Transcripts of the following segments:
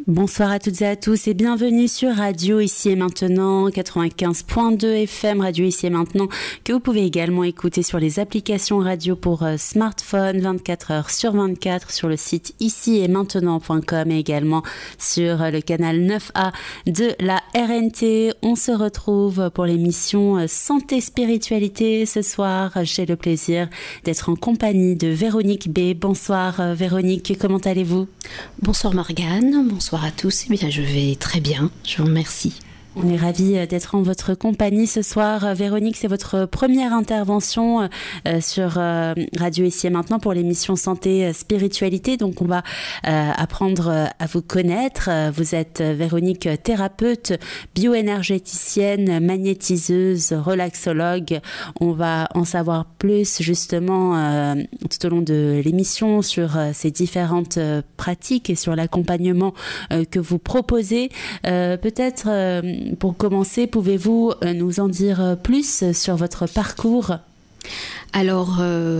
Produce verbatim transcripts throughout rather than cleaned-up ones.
Bonsoir à toutes et à tous et bienvenue sur Radio Ici et Maintenant, quatre-vingt-quinze point deux F M, Radio Ici et Maintenant, que vous pouvez également écouter sur les applications radio pour smartphone, vingt-quatre heures sur vingt-quatre, sur le site ici et maintenant point com et également sur le canal neuf A de la R N T. On se retrouve pour l'émission Santé Spiritualité. Ce soir, j'ai le plaisir d'être en compagnie de Véronique B. Bonsoir Véronique, comment allez-vous? Bonsoir Morgane, bonsoir à tous. Eh bien, je vais très bien, je vous remercie. On est ravis d'être en votre compagnie ce soir. Véronique, c'est votre première intervention euh, sur euh, Radio Ici et Maintenant pour l'émission Santé Spiritualité. Donc, on va euh, apprendre à vous connaître. Vous êtes Véronique, thérapeute, bioénergéticienne, magnétiseuse, relaxologue. On va en savoir plus justement euh, tout au long de l'émission sur euh, ces différentes euh, pratiques et sur l'accompagnement euh, que vous proposez. Euh, peut-être... Euh, Pour commencer, pouvez-vous nous en dire plus sur votre parcours? Alors,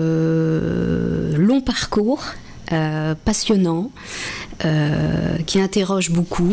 euh, long parcours, euh, passionnant, euh, qui interroge beaucoup,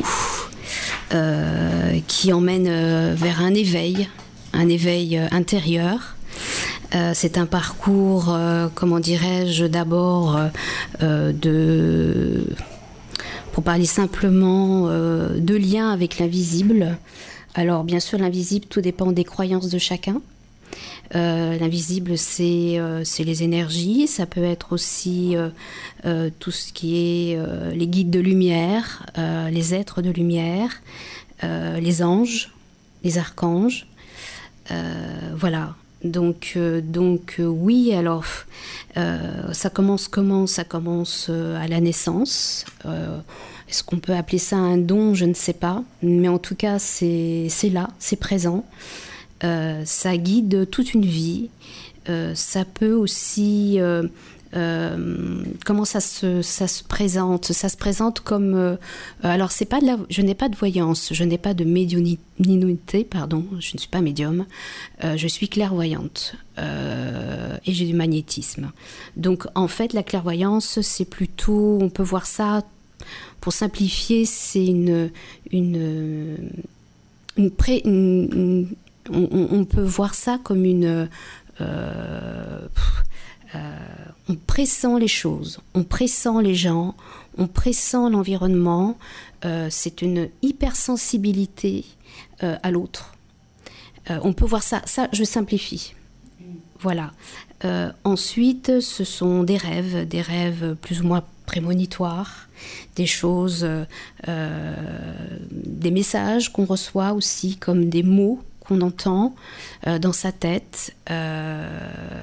euh, qui emmène vers un éveil, un éveil intérieur. Euh, c'est un parcours, euh, comment dirais-je, d'abord euh, de... Pour parler simplement euh, de lien avec l'invisible. Alors bien sûr, l'invisible, tout dépend des croyances de chacun. Euh, l'invisible, c'est, euh, c'est les énergies, ça peut être aussi euh, euh, tout ce qui est euh, les guides de lumière, euh, les êtres de lumière, euh, les anges, les archanges. Euh, voilà. Donc, euh, donc euh, oui, alors euh, ça commence comment? Ça commence euh, à la naissance. Euh, est-ce qu'on peut appeler ça un don? Je ne sais pas. Mais en tout cas, c'est, c'est là, c'est présent. Euh, ça guide toute une vie. Euh, ça peut aussi... Euh, Euh, comment ça se, ça se présente? Ça se présente comme... Euh, alors, c'est pas de la, je n'ai pas de voyance, je n'ai pas de médiumnité, pardon, je ne suis pas médium, euh, je suis clairvoyante euh, et j'ai du magnétisme. Donc, en fait, la clairvoyance, c'est plutôt... On peut voir ça, pour simplifier, c'est une... une, une, pré, une, une on, on peut voir ça comme une... Euh, Euh, on pressent les choses, on pressent les gens, on pressent l'environnement. Euh, c'est une hypersensibilité euh, à l'autre. Euh, on peut voir ça, ça je simplifie. Voilà. Euh, ensuite, ce sont des rêves, des rêves plus ou moins prémonitoires, des choses, euh, des messages qu'on reçoit aussi comme des mots qu'on entend euh, dans sa tête. Euh,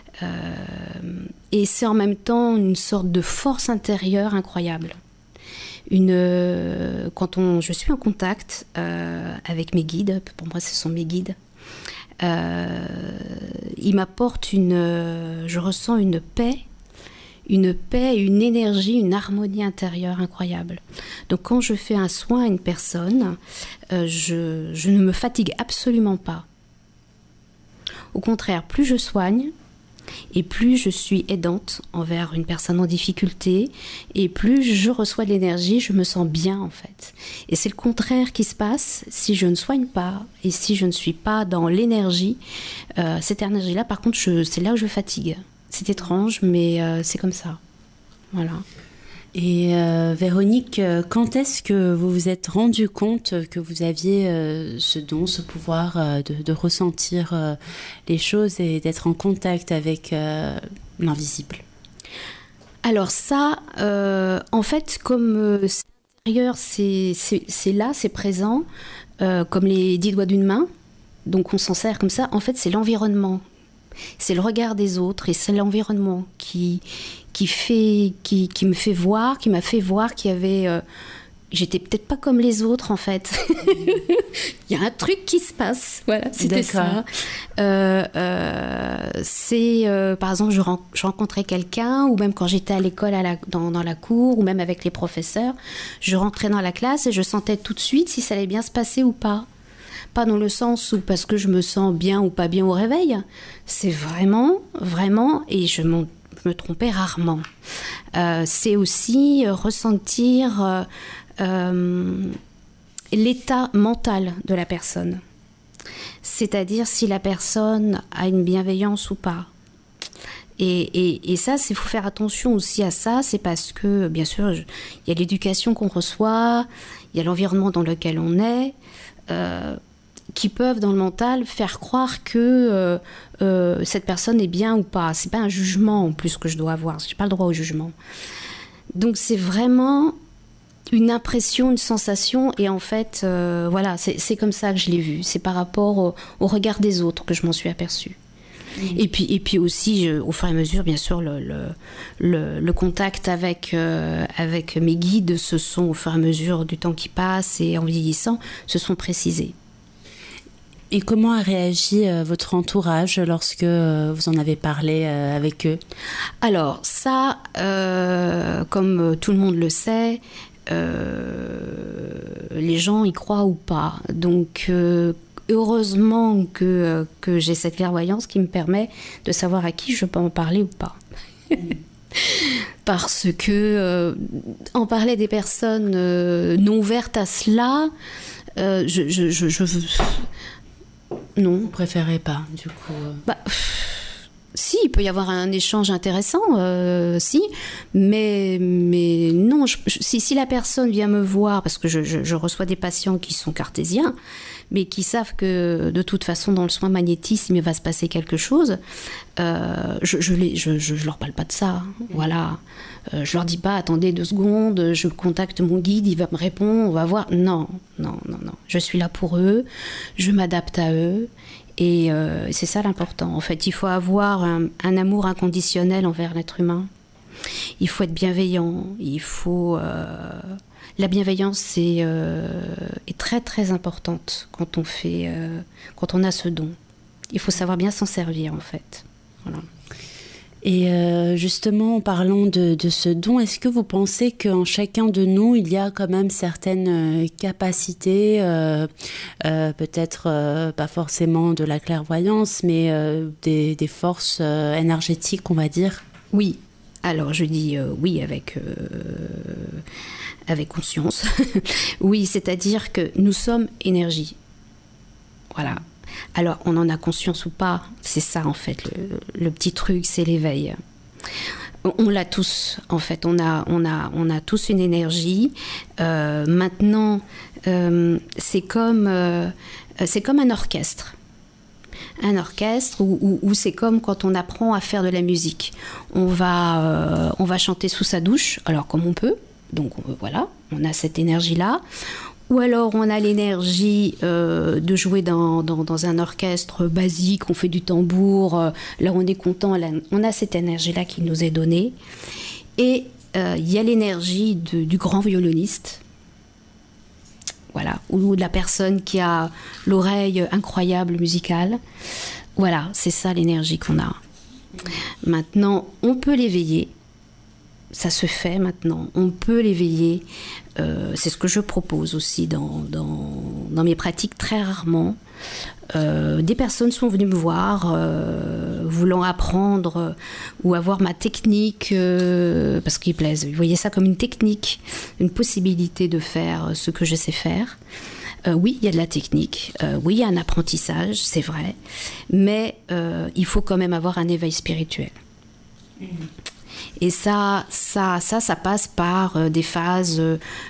Euh, et c'est en même temps une sorte de force intérieure incroyable. Une, euh, quand on, je suis en contact euh, avec mes guides, pour moi ce sont mes guides, euh, ils m'apportent une, euh, je ressens une paix, une paix, une énergie, une harmonie intérieure incroyable. Donc quand je fais un soin à une personne, euh, je, je ne me fatigue absolument pas. Au contraire, plus je soigne, et plus je suis aidante envers une personne en difficulté, et plus je reçois de l'énergie, je me sens bien en fait. Et c'est le contraire qui se passe si je ne soigne pas, et si je ne suis pas dans l'énergie. Euh, cette énergie-là, par contre, je, c'est là où je fatigue. C'est étrange, mais euh, c'est comme ça. Voilà. Et euh, Véronique, quand est-ce que vous vous êtes rendu compte que vous aviez euh, ce don, ce pouvoir euh, de, de ressentir euh, les choses et d'être en contact avec euh, l'invisible? Alors ça, euh, en fait, comme euh, c'est intérieur, c'est, c'est, c'est là, c'est présent, euh, comme les dix doigts d'une main, donc on s'en sert comme ça. En fait, c'est l'environnement. C'est le regard des autres et c'est l'environnement qui, qui, fait, qui, qui me fait voir, qui m'a fait voir qu'il y avait... Euh, j'étais peut-être pas comme les autres en fait. Il y a un truc qui se passe. Voilà, c'était D'accord. ça. Euh, euh, c'est, euh, par exemple, je, ren- je rencontrais quelqu'un, ou même quand j'étais à l'école à la, dans, dans la cour, ou même avec les professeurs, je rentrais dans la classe et je sentais tout de suite si ça allait bien se passer ou pas. Pas dans le sens où parce que je me sens bien ou pas bien au réveil. C'est vraiment, vraiment, et je, je me trompais rarement. Euh, c'est aussi ressentir euh, euh, l'état mental de la personne. C'est-à-dire si la personne a une bienveillance ou pas. Et, et, et ça, il faut faire attention aussi à ça, c'est parce que, bien sûr, il y a l'éducation qu'on reçoit, il y a l'environnement dans lequel on est, euh, qui peuvent, dans le mental, faire croire que euh, euh, cette personne est bien ou pas. C'est pas un jugement, en plus, que je dois avoir. J'ai pas le droit au jugement. Donc, c'est vraiment une impression, une sensation, et en fait, euh, voilà, c'est, c'est comme ça que je l'ai vu. C'est par rapport au, au regard des autres que je m'en suis aperçue. Mmh. Et puis, et puis aussi, je, au fur et à mesure, bien sûr, le, le, le, le contact avec, euh, avec mes guides se sont, au fur et à mesure du temps qui passe et en vieillissant, se sont précisés. Et comment a réagi euh, votre entourage lorsque euh, vous en avez parlé euh, avec eux? Alors, ça, euh, comme tout le monde le sait, euh, les gens y croient ou pas. Donc, euh, heureusement que, que j'ai cette clairvoyance qui me permet de savoir à qui je peux en parler ou pas. Parce que euh, en parler des personnes euh, non ouvertes à cela, euh, je, je, je, je veux... Non. Vous préférez pas, du coup euh... bah, si, il peut y avoir un échange intéressant, euh, si, mais, mais non, je, je, si, si la personne vient me voir, parce que je, je, je reçois des patients qui sont cartésiens, mais qui savent que de toute façon, dans le soin magnétisme, il va se passer quelque chose, euh, je, je, les, je, je, je leur parle pas de ça, mmh. Voilà. Euh, je leur dis pas, attendez deux secondes, je contacte mon guide, il va me répondre, on va voir. Non, non, non, non. Je suis là pour eux, je m'adapte à eux. Et euh, c'est ça l'important. En fait, il faut avoir un, un amour inconditionnel envers l'être humain. Il faut être bienveillant. Il faut... Euh... La bienveillance c'est, euh, est très, très importante quand on, fait, euh, quand on a ce don. Il faut savoir bien s'en servir, en fait. Voilà. Et euh, justement, en parlant de, de ce don, est-ce que vous pensez qu'en chacun de nous, il y a quand même certaines capacités, euh, euh, peut-être euh, pas forcément de la clairvoyance, mais euh, des, des forces euh, énergétiques, on va dire? Oui. Alors, je dis euh, oui avec, euh, avec conscience. Oui, c'est-à-dire que nous sommes énergie. Voilà. Alors, on en a conscience ou pas, c'est ça en fait, le, le petit truc, c'est l'éveil. On, on l'a tous, en fait, on a, on a, on a tous une énergie. Euh, maintenant, euh, c'est comme, euh, c'est comme un orchestre. Un orchestre où, où, où c'est comme quand on apprend à faire de la musique. On va, euh, on va chanter sous sa douche, alors comme on peut, donc euh, voilà, on a cette énergie-là. Ou alors on a l'énergie euh, de jouer dans, dans, dans un orchestre basique, on fait du tambour, euh, là on est content, là, on a cette énergie-là qui nous est donnée. Et euh, il y a l'énergie de, du grand violoniste, voilà, ou de la personne qui a l'oreille incroyable musicale. Voilà, c'est ça l'énergie qu'on a. Maintenant, on peut l'éveiller. Ça se fait maintenant, on peut l'éveiller. Euh, c'est ce que je propose aussi dans, dans, dans mes pratiques très rarement. Euh, des personnes sont venues me voir euh, voulant apprendre euh, ou avoir ma technique euh, parce qu'ils plaisent. Vous voyez ça comme une technique, une possibilité de faire ce que je sais faire. Euh, oui, il y a de la technique, euh, oui, il y a un apprentissage, c'est vrai, mais euh, il faut quand même avoir un éveil spirituel. Mmh. Et ça, ça, ça, ça passe par euh, des phases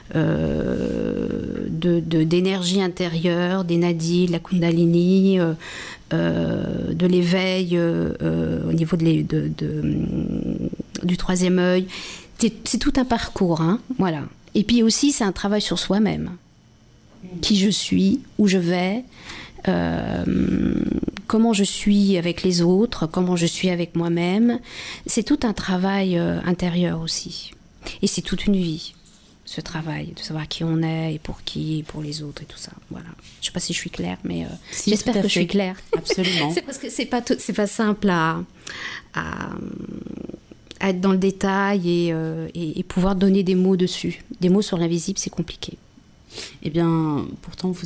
euh, de, de, d'énergie intérieure, des nadis, de la kundalini, euh, euh, de l'éveil euh, euh, au niveau de les, de, de, du troisième œil. C'est, c'est tout un parcours, hein, voilà. Et puis aussi, c'est un travail sur soi-même. Qui je suis, où je vais, euh, comment je suis avec les autres, comment je suis avec moi-même. C'est tout un travail euh, intérieur aussi. Et c'est toute une vie, ce travail, de savoir qui on est et pour qui, et pour les autres et tout ça. Voilà. Je ne sais pas si je suis claire, mais euh, si, j'espère que fait. Je suis claire. Absolument. C'est parce que c'est pas, tout, c'est pas simple à, à, à être dans le détail et, euh, et, et pouvoir donner des mots dessus. Des mots sur l'invisible, c'est compliqué. Eh bien, pourtant, vous êtes très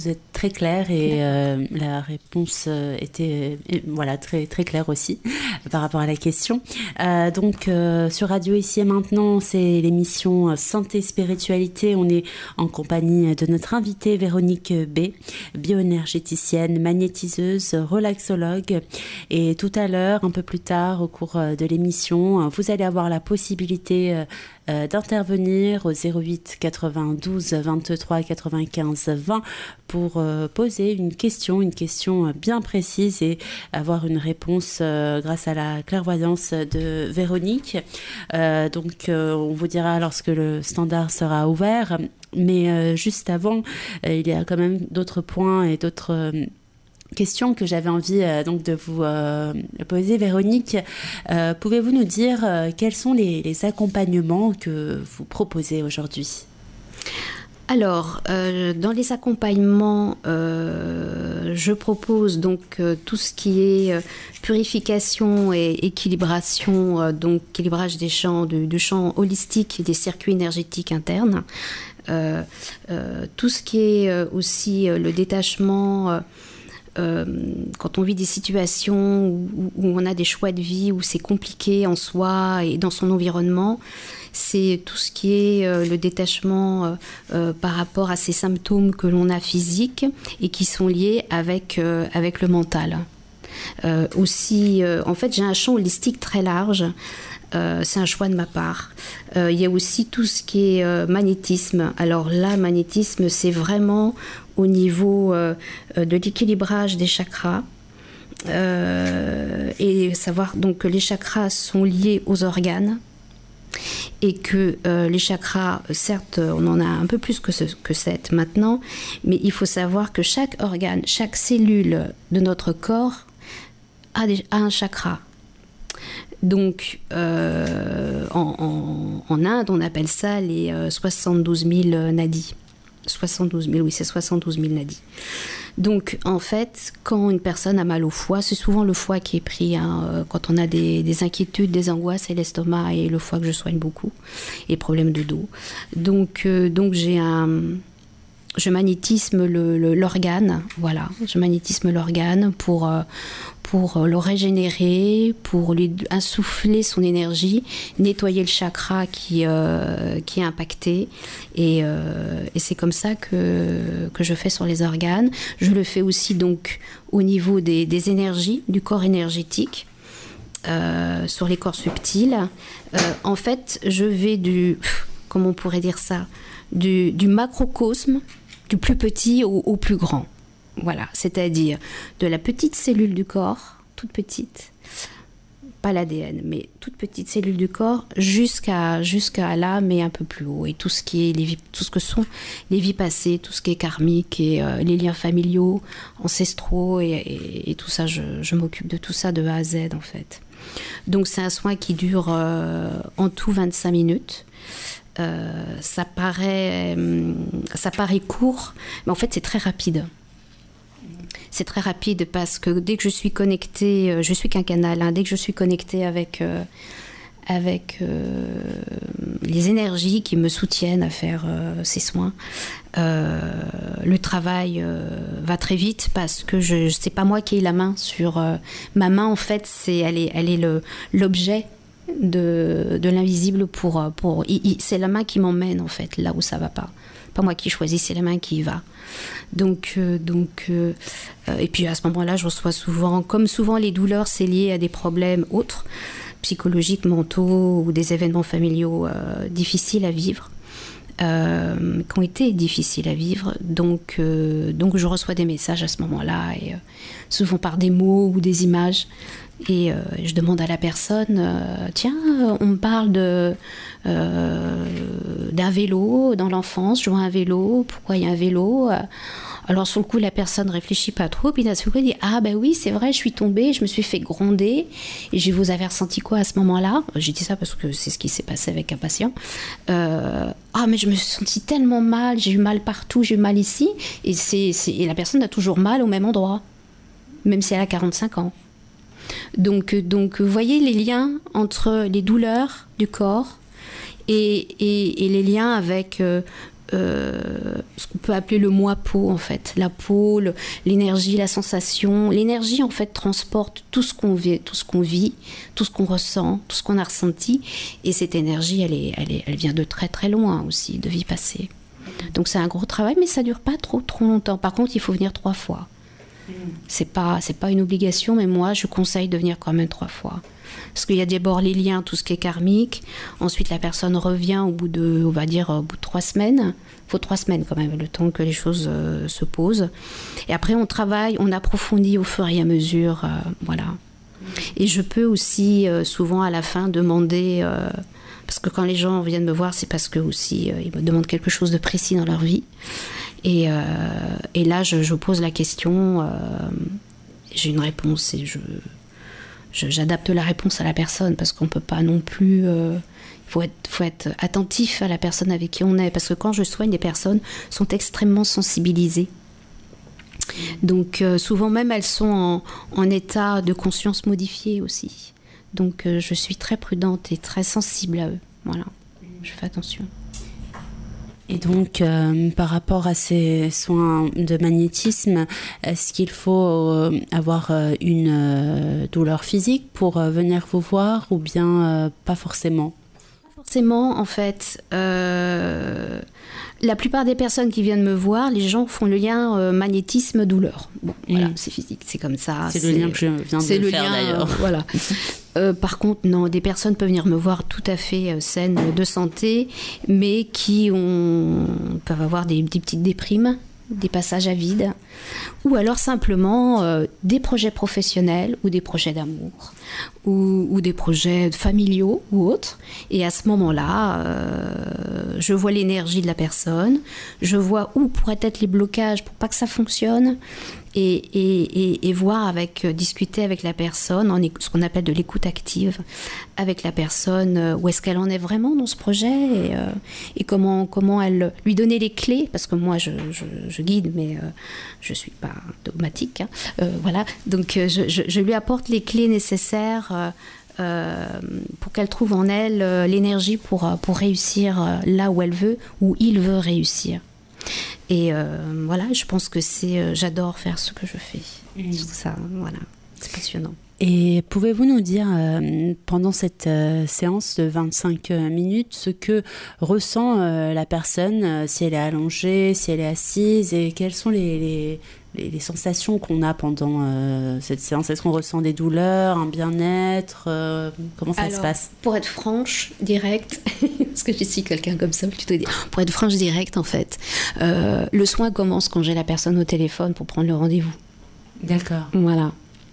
très clair et euh, la réponse était euh, voilà, très, très claire aussi par rapport à la question. Euh, donc, euh, sur Radio Ici et Maintenant, c'est l'émission Santé Spiritualité. On est en compagnie de notre invitée Véronique B, bioénergéticienne, magnétiseuse, relaxologue. Et tout à l'heure, un peu plus tard, au cours de l'émission, vous allez avoir la possibilité euh, Euh, d'intervenir au zéro huit quatre-vingt-douze vingt-trois quatre-vingt-quinze vingt pour euh, poser une question, une question bien précise et avoir une réponse euh, grâce à la clairvoyance de Véronique. Euh, donc euh, on vous dira lorsque le standard sera ouvert, mais euh, juste avant, euh, il y a quand même d'autres points et d'autres euh, question que j'avais envie euh, donc de vous euh, poser, Véronique. Euh, pouvez-vous nous dire euh, quels sont les, les accompagnements que vous proposez aujourd'hui ? Alors, euh, dans les accompagnements, euh, je propose donc euh, tout ce qui est euh, purification et équilibration, euh, donc équilibrage des champs, du, du champ holistique et des circuits énergétiques internes. Euh, euh, tout ce qui est euh, aussi euh, le détachement. Euh, Euh, quand on vit des situations où, où on a des choix de vie, où c'est compliqué en soi et dans son environnement, c'est tout ce qui est euh, le détachement euh, euh, par rapport à ces symptômes que l'on a physiques et qui sont liés avec, euh, avec le mental. Euh, aussi, euh, en fait, j'ai un champ holistique très large. Euh, c'est un choix de ma part. Euh, il y a aussi tout ce qui est euh, magnétisme. Alors là, magnétisme, c'est vraiment au niveau euh, de l'équilibrage des chakras. Euh, et savoir donc que les chakras sont liés aux organes. Et que euh, les chakras, certes, on en a un peu plus que, ce, que sept maintenant, mais il faut savoir que chaque organe, chaque cellule de notre corps a, des, a un chakra. Donc, euh, en, en, en Inde, on appelle ça les euh, soixante-douze mille nadis. soixante-douze mille, oui, c'est soixante-douze mille nadis. Donc, en fait, quand une personne a mal au foie, c'est souvent le foie qui est pris, hein, quand on a des, des inquiétudes, des angoisses, c'est l'estomac et le foie que je soigne beaucoup, et problèmes de dos. Donc, euh, donc j'ai un... Je magnétisme le, le, l'organe, voilà, je magnétisme l'organe pour, euh, pour le régénérer, pour lui insuffler son énergie, nettoyer le chakra qui, euh, qui est impacté. Et, euh, et c'est comme ça que, que je fais sur les organes. Je le fais aussi donc au niveau des, des énergies, du corps énergétique, euh, sur les corps subtils. Euh, en fait, je vais du, comment on pourrait dire ça, du, du macrocosme, du plus petit au, au plus grand. Voilà, c'est-à-dire de la petite cellule du corps, toute petite, pas l'A D N, mais toute petite cellule du corps, jusqu'à, jusqu'à là, mais un peu plus haut. Et tout ce, qui est les vies, tout ce que sont les vies passées, tout ce qui est karmique, et euh, les liens familiaux, ancestraux, et, et, et tout ça, je, je m'occupe de tout ça de A à Z, en fait. Donc c'est un soin qui dure euh, en tout vingt-cinq minutes. Euh, ça paraît, ça paraît court, mais en fait c'est très rapide. C'est très rapide parce que dès que je suis connectée, je suis qu'un canal, hein, dès que je suis connectée avec, euh, avec euh, les énergies qui me soutiennent à faire euh, ces soins, euh, le travail euh, va très vite parce que je, c'est pas moi qui ai la main sur... Euh, ma main en fait, c'est, elle est, elle est le, l'objet de, de l'invisible pour, pour il, il, c'est la main qui m'emmène en fait là où ça va pas, pas moi qui choisis, c'est la main qui y va. Donc, euh, donc euh, et puis à ce moment-là je reçois souvent, comme souvent les douleurs c'est lié à des problèmes autres, psychologiques, mentaux ou des événements familiaux euh, difficiles à vivre, euh, qui ont été difficiles à vivre, donc, euh, donc je reçois des messages à ce moment-là, et euh, souvent par des mots ou des images. Et euh, je demande à la personne, euh, tiens, on me parle de, euh, d'un vélo dans l'enfance, je vois un vélo, pourquoi il y a un vélo ? Alors sur le coup, la personne ne réfléchit pas trop, puis d'un seul coup, elle dit, ah ben oui, c'est vrai, je suis tombée, je me suis fait gronder, et je vous avais ressenti quoi à ce moment-là ? J'ai dit ça parce que c'est ce qui s'est passé avec un patient. Euh, ah mais je me suis sentie tellement mal, j'ai eu mal partout, j'ai eu mal ici, et, c'est, c'est, et la personne a toujours mal au même endroit, même si elle a quarante-cinq ans. Donc, donc, vous voyez les liens entre les douleurs du corps et, et, et les liens avec euh, euh, ce qu'on peut appeler le moi peau en fait, la peau, le, l'énergie, la sensation. L'énergie en fait transporte tout ce qu'on vit, tout ce qu'on vit, tout ce qu'on ressent, tout ce qu'on a ressenti, et cette énergie, elle est, elle est, elle vient de très très loin aussi, de vie passée. Donc c'est un gros travail, mais ça dure pas trop trop longtemps. Par contre, il faut venir trois fois. C'est pas, c'est pas une obligation, mais moi je conseille de venir quand même trois fois. Parce qu'il y a d'abord les liens, tout ce qui est karmique. Ensuite, la personne revient au bout de, on va dire, au bout de trois semaines. Il faut trois semaines quand même, le temps que les choses euh, se posent. Et après, on travaille, on approfondit au fur et à mesure, euh, voilà. Et je peux aussi euh, souvent à la fin demander, euh, parce que quand les gens viennent me voir, c'est parce que aussi euh, ils me demandent quelque chose de précis dans leur vie. Et, euh, et là, je, je pose la question, euh, j'ai une réponse et je, je, j'adapte la réponse à la personne, parce qu'on ne peut pas non plus... Euh, il faut être, faut être attentif à la personne avec qui on est, parce que quand je soigne, les personnes sont extrêmement sensibilisées. Donc euh, souvent même, elles sont en, en état de conscience modifié aussi. Donc euh, je suis très prudente et très sensible à eux. Voilà, je fais attention. Et donc, euh, par rapport à ces soins de magnétisme, est-ce qu'il faut euh, avoir euh, une euh, douleur physique pour euh, venir vous voir, ou bien euh, pas forcément ? Pas forcément, en fait. Euh, la plupart des personnes qui viennent me voir, les gens font le lien euh, magnétisme-douleur. Bon, mmh. Voilà, c'est physique, c'est comme ça. C'est, c'est le lien que je viens de le faire lien, d'ailleurs. Euh, voilà. Euh, par contre, non, des personnes peuvent venir me voir tout à fait euh, saines de santé, mais qui ont, peuvent avoir des, des petites déprimes, des passages à vide, ou alors simplement euh, des projets professionnels ou des projets d'amour, ou, ou des projets familiaux ou autres. Et à ce moment-là, euh, je vois l'énergie de la personne, je vois où pourraient être les blocages pour pas que ça fonctionne. Et, et, et, et voir avec, euh, discuter avec la personne, en éc- ce qu'on appelle de l'écoute active, avec la personne, euh, où est-ce qu'elle en est vraiment dans ce projet, et, euh, et comment, comment elle, lui donner les clés, parce que moi je, je, je guide, mais euh, je ne suis pas dogmatique, hein, euh, voilà, donc euh, je, je, je lui apporte les clés nécessaires euh, euh, pour qu'elle trouve en elle euh, l'énergie pour, pour réussir euh, là où elle veut, où il veut réussir. Et euh, voilà, je pense que c'est, euh, j'adore faire ce que je fais. Mmh. Tout ça, voilà, c'est passionnant. Et pouvez-vous nous dire, euh, pendant cette euh, séance de vingt-cinq minutes, ce que ressent euh, la personne, euh, si elle est allongée, si elle est assise, et quelles sont les, les, les, les sensations qu'on a pendant euh, cette séance ? Est-ce qu'on ressent des douleurs, un bien-être euh, Comment ça Alors, se passe ? Pour être franche, directe, parce que je suis quelqu'un comme ça, je te dis, pour être franche, directe en fait, euh, le soin commence quand j'ai la personne au téléphone pour prendre le rendez-vous. D'accord. Voilà.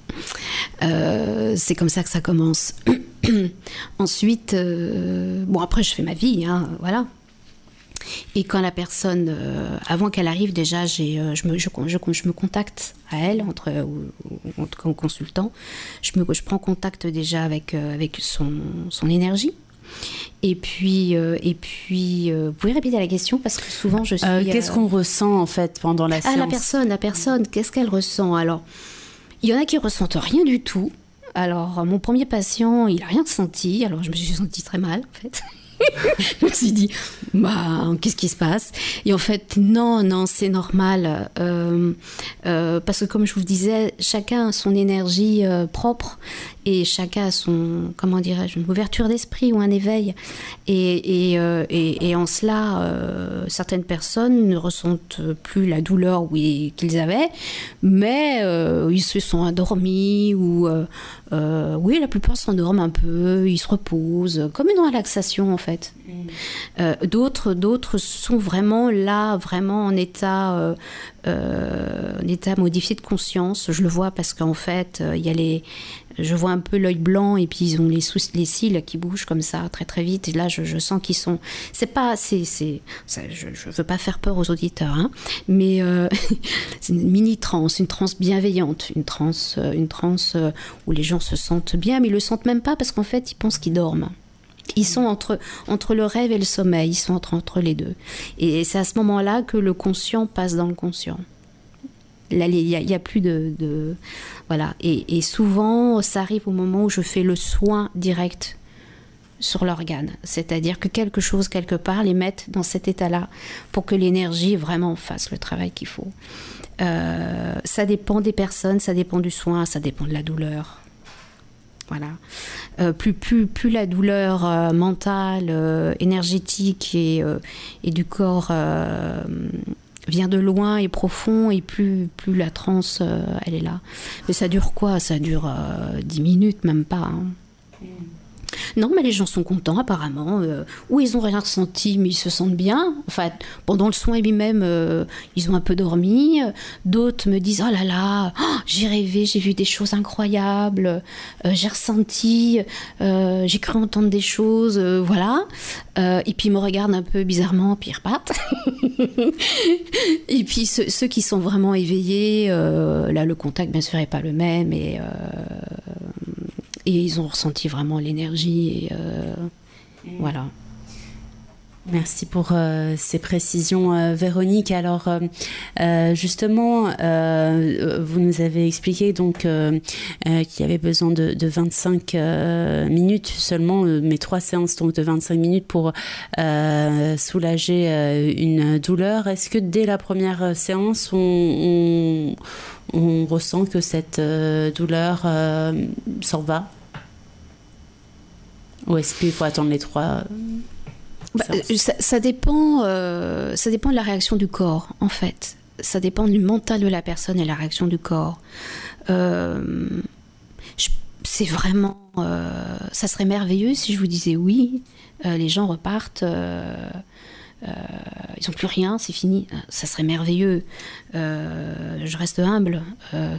Euh, c'est comme ça que ça commence. Ensuite, euh, bon après je fais ma vie, hein, voilà. Et quand la personne, euh, avant qu'elle arrive, déjà, j'ai, euh, je, me, je, je, je me contacte à elle, entre, ou, ou, en tout cas au consultant. Je, me, je prends contact déjà avec, euh, avec son, son énergie. Et puis, euh, et puis euh, vous pouvez répéter la question, parce que souvent je suis... Euh, qu'est-ce euh, qu'on ressent en fait pendant la séance ? Ah, la personne, la personne, qu'est-ce qu'elle ressent ? Alors, il y en a qui ressentent rien du tout. Alors, mon premier patient, il n'a rien senti. Alors, je me suis sentie très mal, en fait. Je me suis dit, bah, qu'est-ce qui se passe ? Et en fait, non, non, c'est normal. Euh, euh, parce que, comme je vous disais, chacun a son énergie euh, propre, et chacun a son, comment dirais-je, une ouverture d'esprit ou un éveil. Et, et, euh, et, et en cela, euh, certaines personnes ne ressentent plus la douleur oui, qu'ils avaient, mais euh, ils se sont endormis, ou euh, euh, oui, la plupart s'endorment un peu, ils se reposent, comme une relaxation en fait. Mmh. Euh, d'autres, d'autres sont vraiment là, vraiment en état, euh, euh, en état modifié de conscience. Je le vois parce qu'en fait, il euh, y a les, je vois un peu l'œil blanc, et puis ils ont les, sous, les cils qui bougent comme ça très très vite. Et là, je, je sens qu'ils sont. C'est pas, c'est, c'est, ça, je, je veux pas faire peur aux auditeurs, hein, mais euh, c'est une mini transe, une transe bienveillante, une transe, une transe où les gens se sentent bien, mais ils le sentent même pas parce qu'en fait, ils pensent qu'ils dorment. Ils sont entre, entre le rêve et le sommeil, ils sont entre, entre les deux. Et c'est à ce moment-là que le conscient passe dans le conscient. Là, il n'y a, y a plus de... de voilà. Et, et souvent, ça arrive au moment où je fais le soin direct. sur l'organe. C'est-à-dire que quelque chose, quelque part, les mette dans cet état-là pour que l'énergie vraiment fasse le travail qu'il faut. Euh, ça dépend des personnes, ça dépend du soin, ça dépend de la douleur. Voilà. Euh, plus, plus, plus la douleur euh, mentale, euh, énergétique et, euh, et du corps euh, vient de loin et profond, et plus, plus la transe, euh, elle est là. Mais ça dure quoi? Ça dure euh, dix minutes, même pas. Hein. Mm. Non, mais les gens sont contents apparemment. Euh, ou ils n'ont rien ressenti, mais ils se sentent bien. Enfin, pendant le soin lui-même, euh, ils ont un peu dormi. D'autres me disent, oh là là, oh, j'ai rêvé, j'ai vu des choses incroyables, euh, j'ai ressenti, euh, j'ai cru entendre des choses, euh, voilà. Euh, et puis ils me regardent un peu bizarrement, puis ils repartent. Et puis ceux, ceux qui sont vraiment éveillés, euh, là le contact bien sûr n'est pas le même, et... Euh, Et ils ont ressenti vraiment l'énergie. Et euh, mmh. Voilà. Merci pour euh, ces précisions, euh, Véronique. Alors, euh, euh, justement, euh, vous nous avez expliqué donc euh, euh, qu'il y avait besoin de, de vingt-cinq euh, minutes seulement, euh, mais trois séances donc de vingt-cinq minutes pour euh, soulager euh, une douleur. Est-ce que dès la première séance, on, on, on ressent que cette euh, douleur euh, s'en va? Ou est-ce qu'il faut attendre les trois bah, ça, ça, dépend, euh, ça dépend de la réaction du corps, en fait. Ça dépend du mental de la personne et la réaction du corps. Euh, je, c'est vraiment... Euh, ça serait merveilleux si je vous disais oui, euh, les gens repartent... Euh, Euh, ils n'ont plus rien, c'est fini. Ça serait merveilleux. Euh, je reste humble. Euh,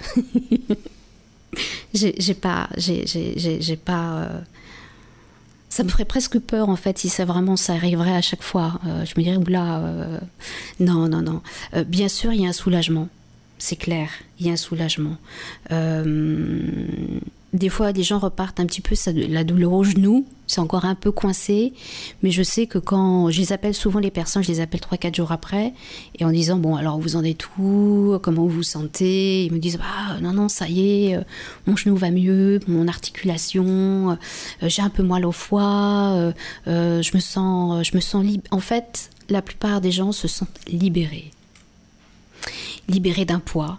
j'ai, j'ai pas, j'ai, j'ai, j'ai, j'ai pas. Euh, ça me ferait presque peur en fait si ça vraiment ça arriverait à chaque fois. Euh, je me dirais oula, euh, non, non, non. Euh, bien sûr, il y a un soulagement. C'est clair, il y a un soulagement. Euh, Des fois, des gens repartent un petit peu, ça, la douleur au genou, c'est encore un peu coincé. Mais je sais que quand je les appelle souvent, les personnes, je les appelle trois quatre jours après, et en disant, bon, alors vous en êtes où? Comment vous vous sentez? Ils me disent, ah, non, non, ça y est, mon genou va mieux, mon articulation, euh, j'ai un peu mal au foie, euh, euh, je me sens, je me sens libre. En fait, la plupart des gens se sentent libérés. Libérés d'un poids.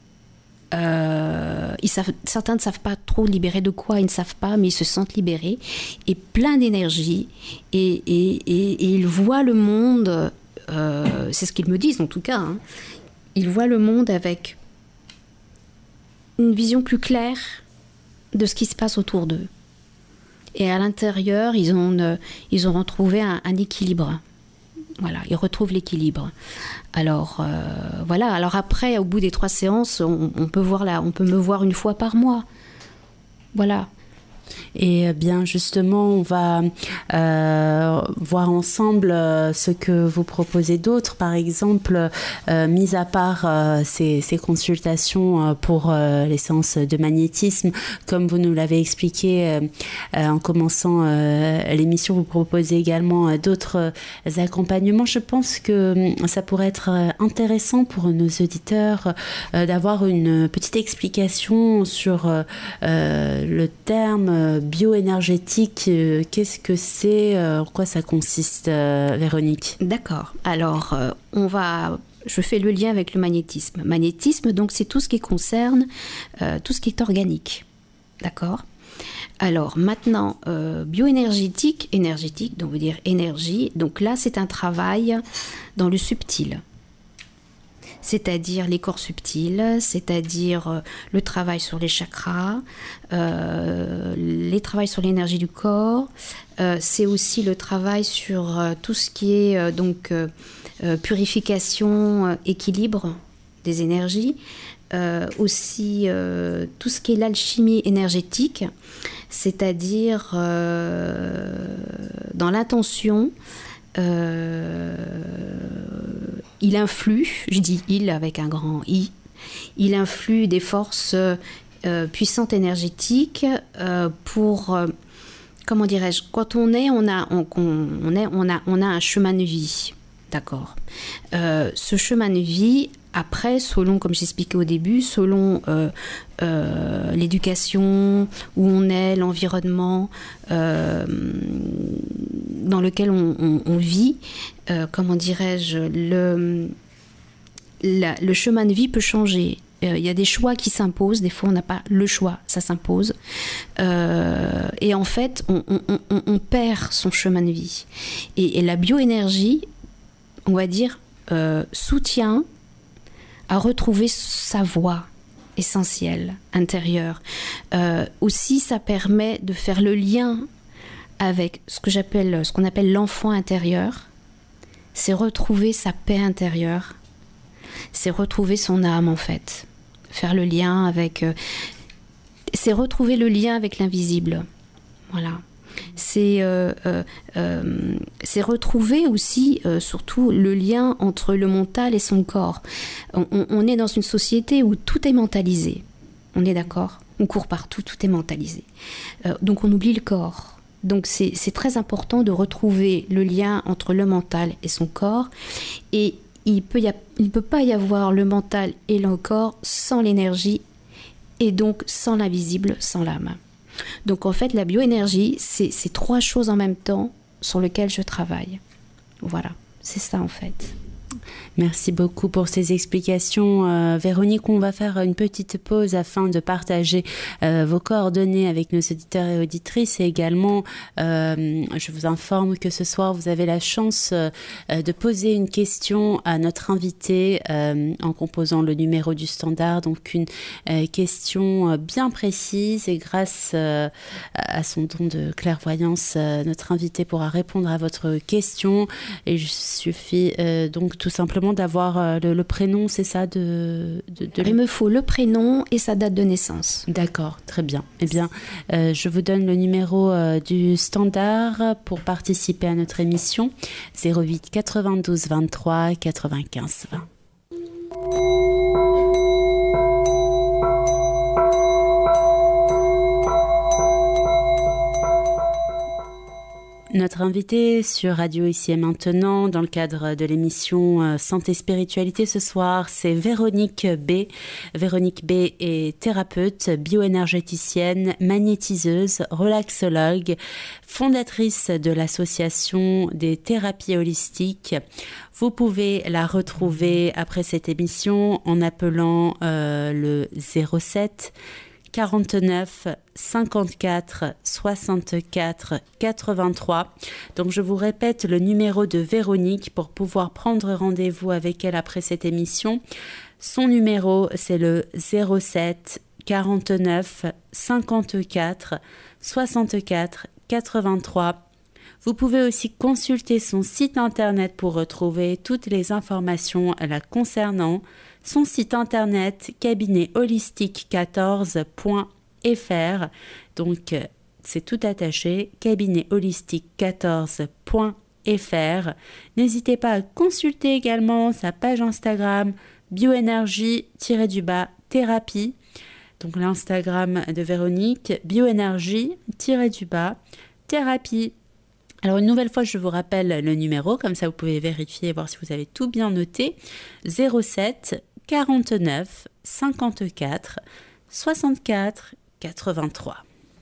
Euh, ils savent, certains ne savent pas trop libérer de quoi, ils ne savent pas, mais ils se sentent libérés et plein d'énergie, et, et, et, et ils voient le monde, euh, c'est ce qu'ils me disent en tout cas, hein, ils voient le monde avec une vision plus claire de ce qui se passe autour d'eux. Et à l'intérieur, ils ont, une, ils ont retrouvé un, un équilibre. Voilà, ils retrouvent l'équilibre. Alors, euh, voilà. Alors après, au bout des trois séances, on, on peut voir là, on peut me voir une fois par mois. Voilà. Et bien justement, on va euh, voir ensemble euh, ce que vous proposez d'autre. Par exemple, euh, mis à part euh, ces, ces consultations euh, pour euh, les séances de magnétisme, comme vous nous l'avez expliqué euh, euh, en commençant euh, l'émission, vous proposez également euh, d'autres euh, accompagnements. Je pense que euh, ça pourrait être euh, intéressant pour nos auditeurs euh, d'avoir une petite explication sur euh, euh, le terme bioénergétique. Euh, qu'est-ce que c'est, euh, en quoi ça consiste, euh, Véronique? D'accord. Alors, euh, on va... Je fais le lien avec le magnétisme. Magnétisme, donc, c'est tout ce qui concerne euh, tout ce qui est organique. D'accord? Alors, maintenant, euh, bioénergétique, énergétique, donc veut dire énergie. Donc là, c'est un travail dans le subtil. C'est-à-dire les corps subtils, c'est-à-dire euh, le travail sur les chakras, euh, les travails sur l'énergie du corps. Euh, c'est aussi le travail sur euh, tout ce qui est euh, donc euh, euh, purification, euh, équilibre des énergies. Euh, aussi euh, tout ce qui est l'alchimie énergétique, c'est-à-dire euh, dans l'intention. Euh, il influe, je dis il avec un grand I, il influe des forces euh, puissantes énergétiques euh, pour, euh, comment dirais-je, quand on est, on a, on, on est, on a, on a un chemin de vie, d'accord. Euh, ce chemin de vie après, selon, comme j'expliquais au début, selon euh, euh, l'éducation, où on est, l'environnement euh, dans lequel on, on, on vit, euh, comment dirais-je, le, la, le chemin de vie peut changer. Il y a des choix qui s'imposent, des fois on n'a pas le choix, ça s'impose. Euh, et en fait, on, on, on, on perd son chemin de vie. Et, et la bioénergie, on va dire, euh, soutient à retrouver sa voie essentielle, intérieure. Euh, aussi, ça permet de faire le lien avec ce que j'appelle, ce qu'on appelle l'enfant intérieur. C'est retrouver sa paix intérieure. C'est retrouver son âme, en fait. Faire le lien avec... Euh, c'est retrouver le lien avec l'invisible. Voilà. C'est, euh, euh, euh, c'est retrouver aussi, euh, surtout, le lien entre le mental et son corps. On, on est dans une société où tout est mentalisé. On est d'accord ? On court partout, tout est mentalisé. Euh, donc on oublie le corps. Donc c'est, c'est très important de retrouver le lien entre le mental et son corps. Et il peut y a, il ne peut pas y avoir le mental et le corps sans l'énergie et donc sans l'invisible, sans l'âme. Donc en fait, la bioénergie, c'est, c'est trois choses en même temps sur lesquelles je travaille. Voilà, c'est ça en fait. Merci beaucoup pour ces explications. Euh, Véronique, on va faire une petite pause afin de partager euh, vos coordonnées avec nos auditeurs et auditrices. Et également, euh, je vous informe que ce soir, vous avez la chance euh, de poser une question à notre invité euh, en composant le numéro du standard. Donc, une euh, question bien précise. Et grâce euh, à son don de clairvoyance, euh, notre invité pourra répondre à votre question. Et il suffit euh, donc tout simplement d'avoir euh, le, le prénom, c'est ça de, de, de... Il me faut le prénom et sa date de naissance. D'accord, très bien. Eh bien, euh, je vous donne le numéro euh, du standard pour participer à notre émission. zéro huit quatre-vingt-douze vingt-trois quatre-vingt-quinze vingt. Notre invité sur Radio Ici et Maintenant, dans le cadre de l'émission Santé Spiritualité ce soir, c'est Véronique B. Véronique B est thérapeute, bioénergéticienne, magnétiseuse, relaxologue, fondatrice de l'association des thérapies holistiques. Vous pouvez la retrouver après cette émission en appelant euh, le zéro sept quarante-neuf cinquante-quatre soixante-quatre quatre-vingt-trois. Donc je vous répète le numéro de Véronique pour pouvoir prendre rendez-vous avec elle après cette émission. Son numéro, c'est le zéro sept quarante-neuf cinquante-quatre soixante-quatre quatre-vingt-trois. Vous pouvez aussi consulter son site internet pour retrouver toutes les informations la concernant. Son site internet cabinet holistique quatorze point f r. Donc c'est tout attaché, cabinet holistique quatorze point f r. N'hésitez pas à consulter également sa page Instagram bioénergie-du-bas thérapie. Donc l'Instagram de Véronique, bioénergie-du-bas thérapie. Alors une nouvelle fois, je vous rappelle le numéro, comme ça vous pouvez vérifier et voir si vous avez tout bien noté. zéro sept quarante-neuf cinquante-quatre soixante-quatre quatre-vingt-trois.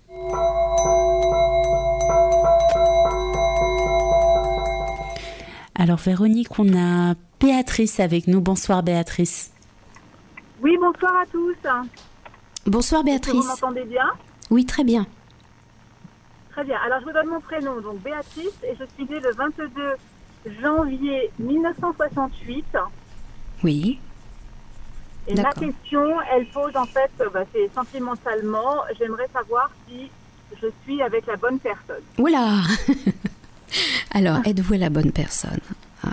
Alors Véronique, on a Béatrice avec nous. Bonsoir Béatrice. Oui, bonsoir à tous. Bonsoir Béatrice. Vous m'entendez bien ? Oui, très bien. Très bien. Alors je vous donne mon prénom, donc Béatrice, et je suis née le vingt-deux janvier mille neuf cent soixante-huit. Oui. Et D'accord. Ma question, elle pose en fait, bah, c'est sentimentalement, j'aimerais savoir si je suis avec la bonne personne. Oula. Alors, êtes-vous la bonne personne ? Ah.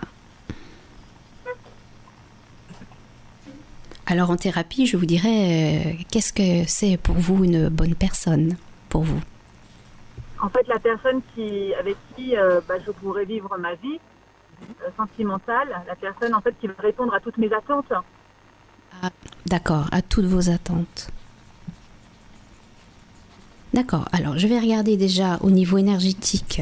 Alors, en thérapie, je vous dirais, euh, qu'est-ce que c'est pour vous une bonne personne, pour vous ? En fait, la personne qui, avec qui euh, bah, je pourrais vivre ma vie euh, sentimentale, la personne en fait qui va répondre à toutes mes attentes. Ah, d'accord, à toutes vos attentes. D'accord, alors je vais regarder déjà au niveau énergétique.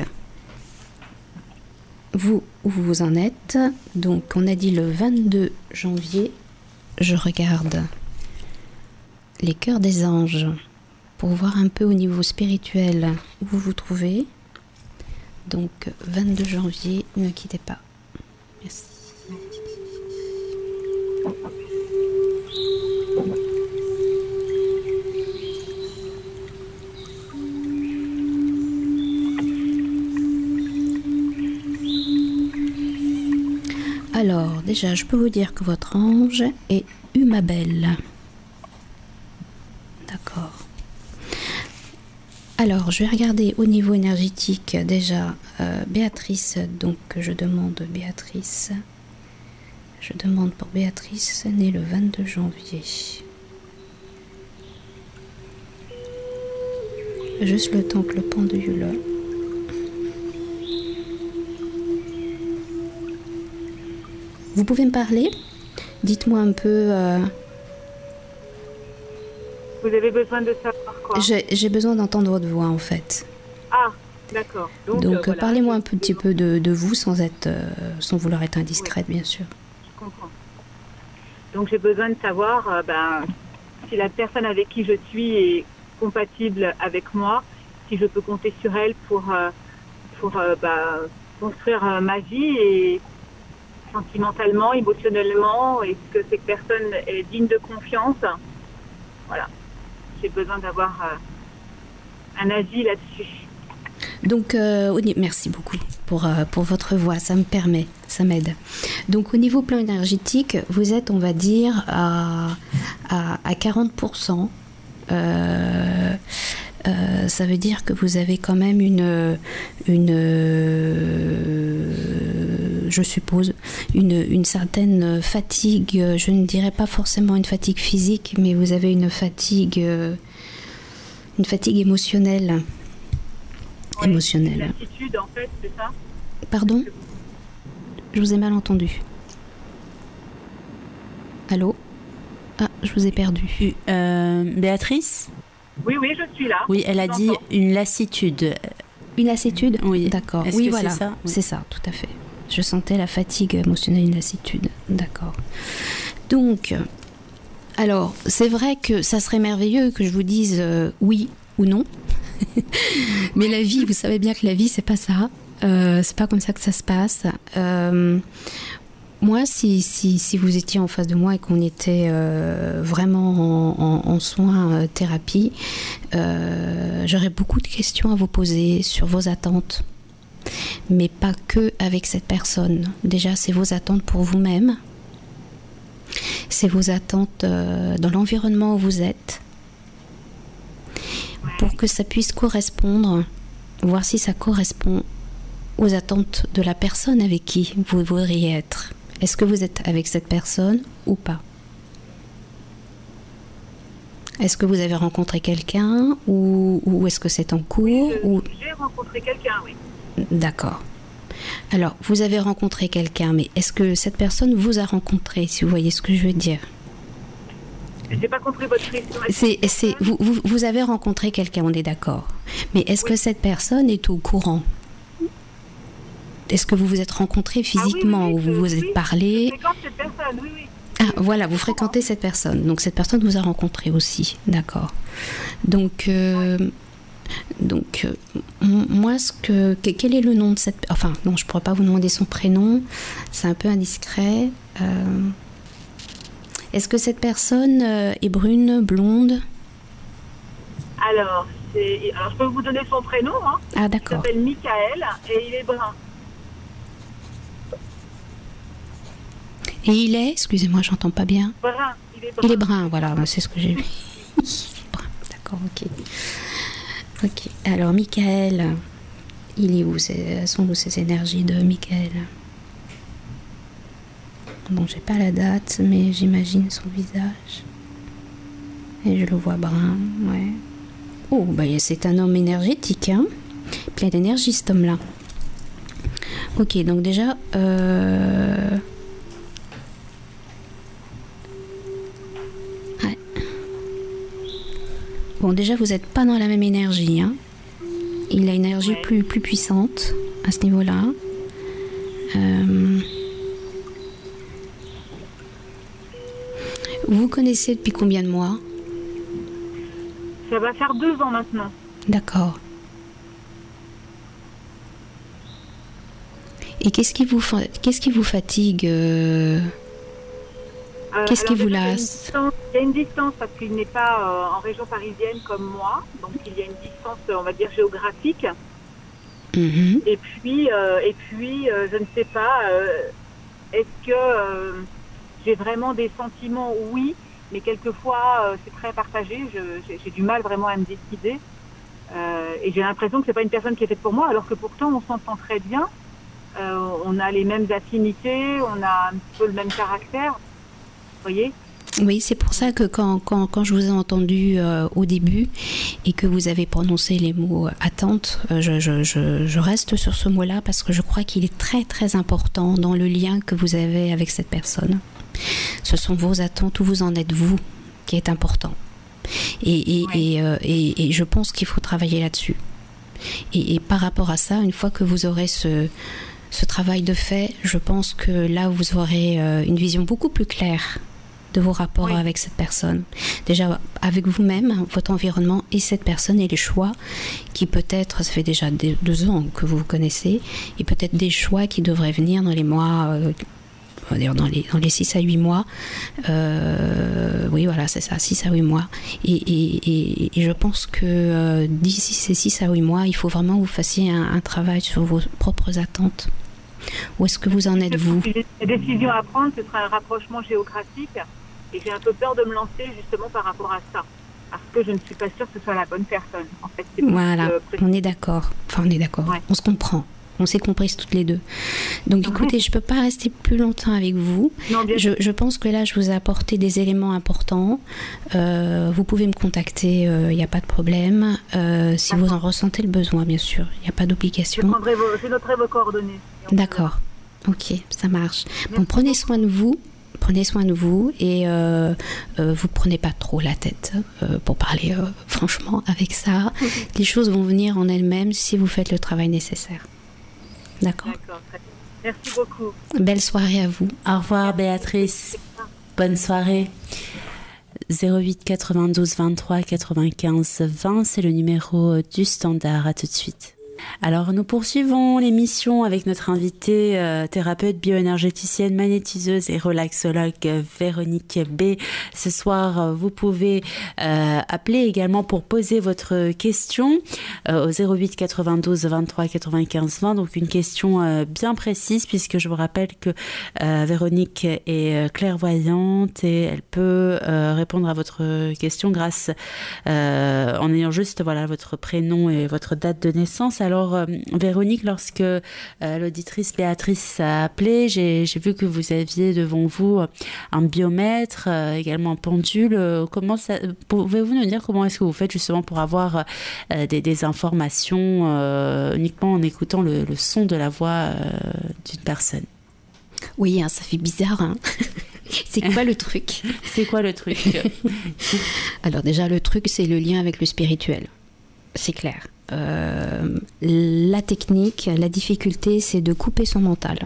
Vous, où vous en êtes. Donc, on a dit le vingt-deux janvier. je regarde les cœurs des anges pour voir un peu au niveau spirituel où vous vous trouvez. Donc vingt-deux janvier, ne quittez pas. Merci. Alors, déjà, je peux vous dire que votre ange est Humabel. D'accord. Alors, je vais regarder au niveau énergétique, déjà, euh, Béatrice. Donc, je demande Béatrice. Je demande pour Béatrice, née le vingt-deux janvier. Juste le temps que le pendule... Vous pouvez me parler? Dites-moi un peu... Euh... Vous avez besoin de savoir quoi? J'ai besoin d'entendre votre voix, en fait. Ah, d'accord. Donc, Donc euh, voilà. parlez-moi un petit peu de, de vous, sans, être, euh, sans vouloir être indiscrète, Oui. bien sûr. Je comprends. Donc j'ai besoin de savoir euh, ben, si la personne avec qui je suis est compatible avec moi, si je peux compter sur elle pour, euh, pour euh, ben, construire euh, ma vie et... sentimentalement, émotionnellement, est-ce que cette personne est digne de confiance? Voilà. J'ai besoin d'avoir euh, un avis là-dessus. Donc, euh, au ni- merci beaucoup pour, euh, pour votre voix, ça me permet, ça m'aide. Donc, au niveau plan énergétique, vous êtes, on va dire, à, à, à quarante pour cent. Euh, Euh, ça veut dire que vous avez quand même une, une euh, je suppose, une, une certaine fatigue, je ne dirais pas forcément une fatigue physique, mais vous avez une fatigue, euh, une fatigue émotionnelle. Ouais, émotionnelle. L'attitude, en fait, c'est ça? Pardon? Je vous ai mal entendu. Allô? Ah, je vous ai perdu. Euh, Béatrice? Oui, oui, je suis là. Oui, elle a Je dit l'entends. une lassitude. Une lassitude? Oui. D'accord. Est-ce Oui, que voilà. c'est ça? Oui. C'est ça, tout à fait. Je sentais la fatigue émotionnelle, une lassitude. D'accord. Donc, alors, c'est vrai que ça serait merveilleux que je vous dise euh, oui ou non. Mais la vie, vous savez bien que la vie, c'est pas ça. Euh, c'est pas comme ça que ça se passe. Euh, moi, si, si, si vous étiez en face de moi et qu'on était euh, vraiment en, en, en soins, euh, thérapie, euh, j'aurais beaucoup de questions à vous poser sur vos attentes. Mais pas que avec cette personne. Déjà, c'est vos attentes pour vous-même. C'est vos attentes euh, dans l'environnement où vous êtes. Pour que ça puisse correspondre, voir si ça correspond aux attentes de la personne avec qui vous voudriez être. Est-ce que vous êtes avec cette personne ou pas? Est-ce que vous avez rencontré quelqu'un ou, ou est-ce que c'est en cours? Oui, je- ou... J'ai rencontré quelqu'un, oui. D'accord. Alors, vous avez rencontré quelqu'un, mais est-ce que cette personne vous a rencontré, si vous voyez ce que je veux dire? J'ai pas compris votre question. C'est, c'est, vous, vous, vous avez rencontré quelqu'un, on est d'accord. Mais est-ce Oui. que cette personne est au courant? Est-ce que vous vous êtes rencontrés physiquement Ah oui, oui, ou vous je- vous oui, êtes parlé? Je fréquente cette personne, oui, oui. Ah, voilà, vous fréquentez cette personne. Donc, cette personne vous a rencontré aussi. D'accord. Donc, euh, donc euh, m- moi, ce que, que- quel est le nom de cette... Enfin, non, je ne pourrais pas vous demander son prénom. C'est un peu indiscret. Euh, est-ce que cette personne euh, est brune, blonde? Alors, c'est... Alors, je peux vous donner son prénom, hein. Ah, Il d'accord. s'appelle Michael et il est brun. Et il est... Excusez-moi, j'entends pas bien. Brun, il est brun. Il est brun, voilà, c'est ce que j'ai vu. Il est brun, d'accord, ok. Ok, alors Michael, il est où? Elles sont où ces énergies de Michael? Bon, j'ai pas la date, mais j'imagine son visage. Et je le vois brun, ouais. Oh, bah c'est un homme énergétique, hein. Plein d'énergie, cet homme-là. Ok, donc déjà... Euh... Ouais. Bon, déjà, vous n'êtes pas dans la même énergie, hein. Il a une énergie Ouais. plus, plus puissante à ce niveau-là. Euh... Vous vous connaissez depuis combien de mois? Ça va faire deux ans maintenant. D'accord. Et qu'est-ce qui vous, fa- qu'est-ce qui vous fatigue euh, Euh, Qu'est-ce qui alors, vous il y a une lasse? distance- Il y a une distance parce qu'il n'est pas euh, en région parisienne comme moi, donc il y a une distance, on va dire, géographique. Mhm. Et puis, euh, et puis euh, je ne sais pas, euh, est-ce que euh, j'ai vraiment des sentiments? Oui, mais quelquefois euh, c'est très partagé, je, j'ai, j'ai du mal vraiment à me décider. Euh, et j'ai l'impression que c'est pas une personne qui est faite pour moi, alors que pourtant on s'entend très bien. Euh, on a les mêmes affinités, on a un petit peu le même caractère. Vous voyez? Oui, c'est pour ça que quand, quand, quand je vous ai entendu euh, au début et que vous avez prononcé les mots attente, euh, je, je, je, je reste sur ce mot-là parce que je crois qu'il est très très important dans le lien que vous avez avec cette personne. Ce sont vos attentes, où vous en êtes vous, qui est important. Et, et, Ouais. et, euh, et, et je pense qu'il faut travailler là-dessus. Et, et par rapport à ça, une fois que vous aurez ce, ce travail de fait, je pense que là, vous aurez euh, une vision beaucoup plus claire de vos rapports Oui. avec cette personne. Déjà, avec vous-même, votre environnement et cette personne et les choix qui peut-être, ça fait déjà des- deux ans que vous vous connaissez, et peut-être des choix qui devraient venir dans les mois, euh, on va dire dans les, dans les six à huit mois. Euh, oui, voilà, c'est ça, six à huit mois. Et, et, et, et je pense que euh, d'ici ces six à huit mois, il faut vraiment que vous fassiez un, un travail sur vos propres attentes. Où est-ce que vous en êtes, vous? Si j'ai des décisions à prendre, ce sera un rapprochement géographique. Et j'ai un peu peur de me lancer justement par rapport à ça. Parce que je ne suis pas sûre que ce soit la bonne personne. En fait, c'est plus, Voilà, euh, on est d'accord. Enfin, on est d'accord. Ouais. On se comprend. On s'est comprises toutes les deux. Donc, écoutez, je ne peux pas rester plus longtemps avec vous. Non, bien Je, je pense que là, je vous ai apporté des éléments importants. Euh, vous pouvez me contacter, il n'y a pas de problème. Euh, si vous en ressentez le besoin, bien sûr. Il n'y a pas je, d'obligation. prendrai vos, je noterai vos coordonnées. D'accord. Ok, ça marche. Bon, prenez soin de vous. Prenez soin de vous et euh, euh, vous prenez pas trop la tête euh, pour parler euh, franchement avec ça. Les choses vont venir en elles-mêmes si vous faites le travail nécessaire. D'accord. D'accord, très bien. Merci beaucoup. Belle soirée à vous. Au revoir Béatrice. Bonne soirée. zéro huit quatre-vingt-douze vingt-trois quatre-vingt-quinze vingt, c'est le numéro du standard. À tout de suite. Alors nous poursuivons l'émission avec notre invitée euh, thérapeute bioénergéticienne, magnétiseuse et relaxologue euh, Véronique B. Ce soir, euh, vous pouvez euh, appeler également pour poser votre question euh, au zéro huit quatre-vingt-douze vingt-trois quatre-vingt-quinze vingt. Donc une question euh, bien précise puisque je vous rappelle que euh, Véronique est euh, clairvoyante et elle peut euh, répondre à votre question grâce euh, en ayant juste voilà votre prénom et votre date de naissance. Alors, euh, Véronique, lorsque euh, l'auditrice Béatrice a appelé, j'ai, j'ai vu que vous aviez devant vous un biomètre, euh, également un pendule. Euh, comment ça, pouvez-vous nous dire comment est-ce que vous faites justement pour avoir euh, des, des informations euh, uniquement en écoutant le, le son de la voix euh, d'une personne? Oui, hein, ça fait bizarre. Hein. C'est quoi le truc? C'est quoi le truc? Alors déjà, le truc, c'est le lien avec le spirituel. C'est clair. Euh, la technique, la difficulté, c'est de couper son mental.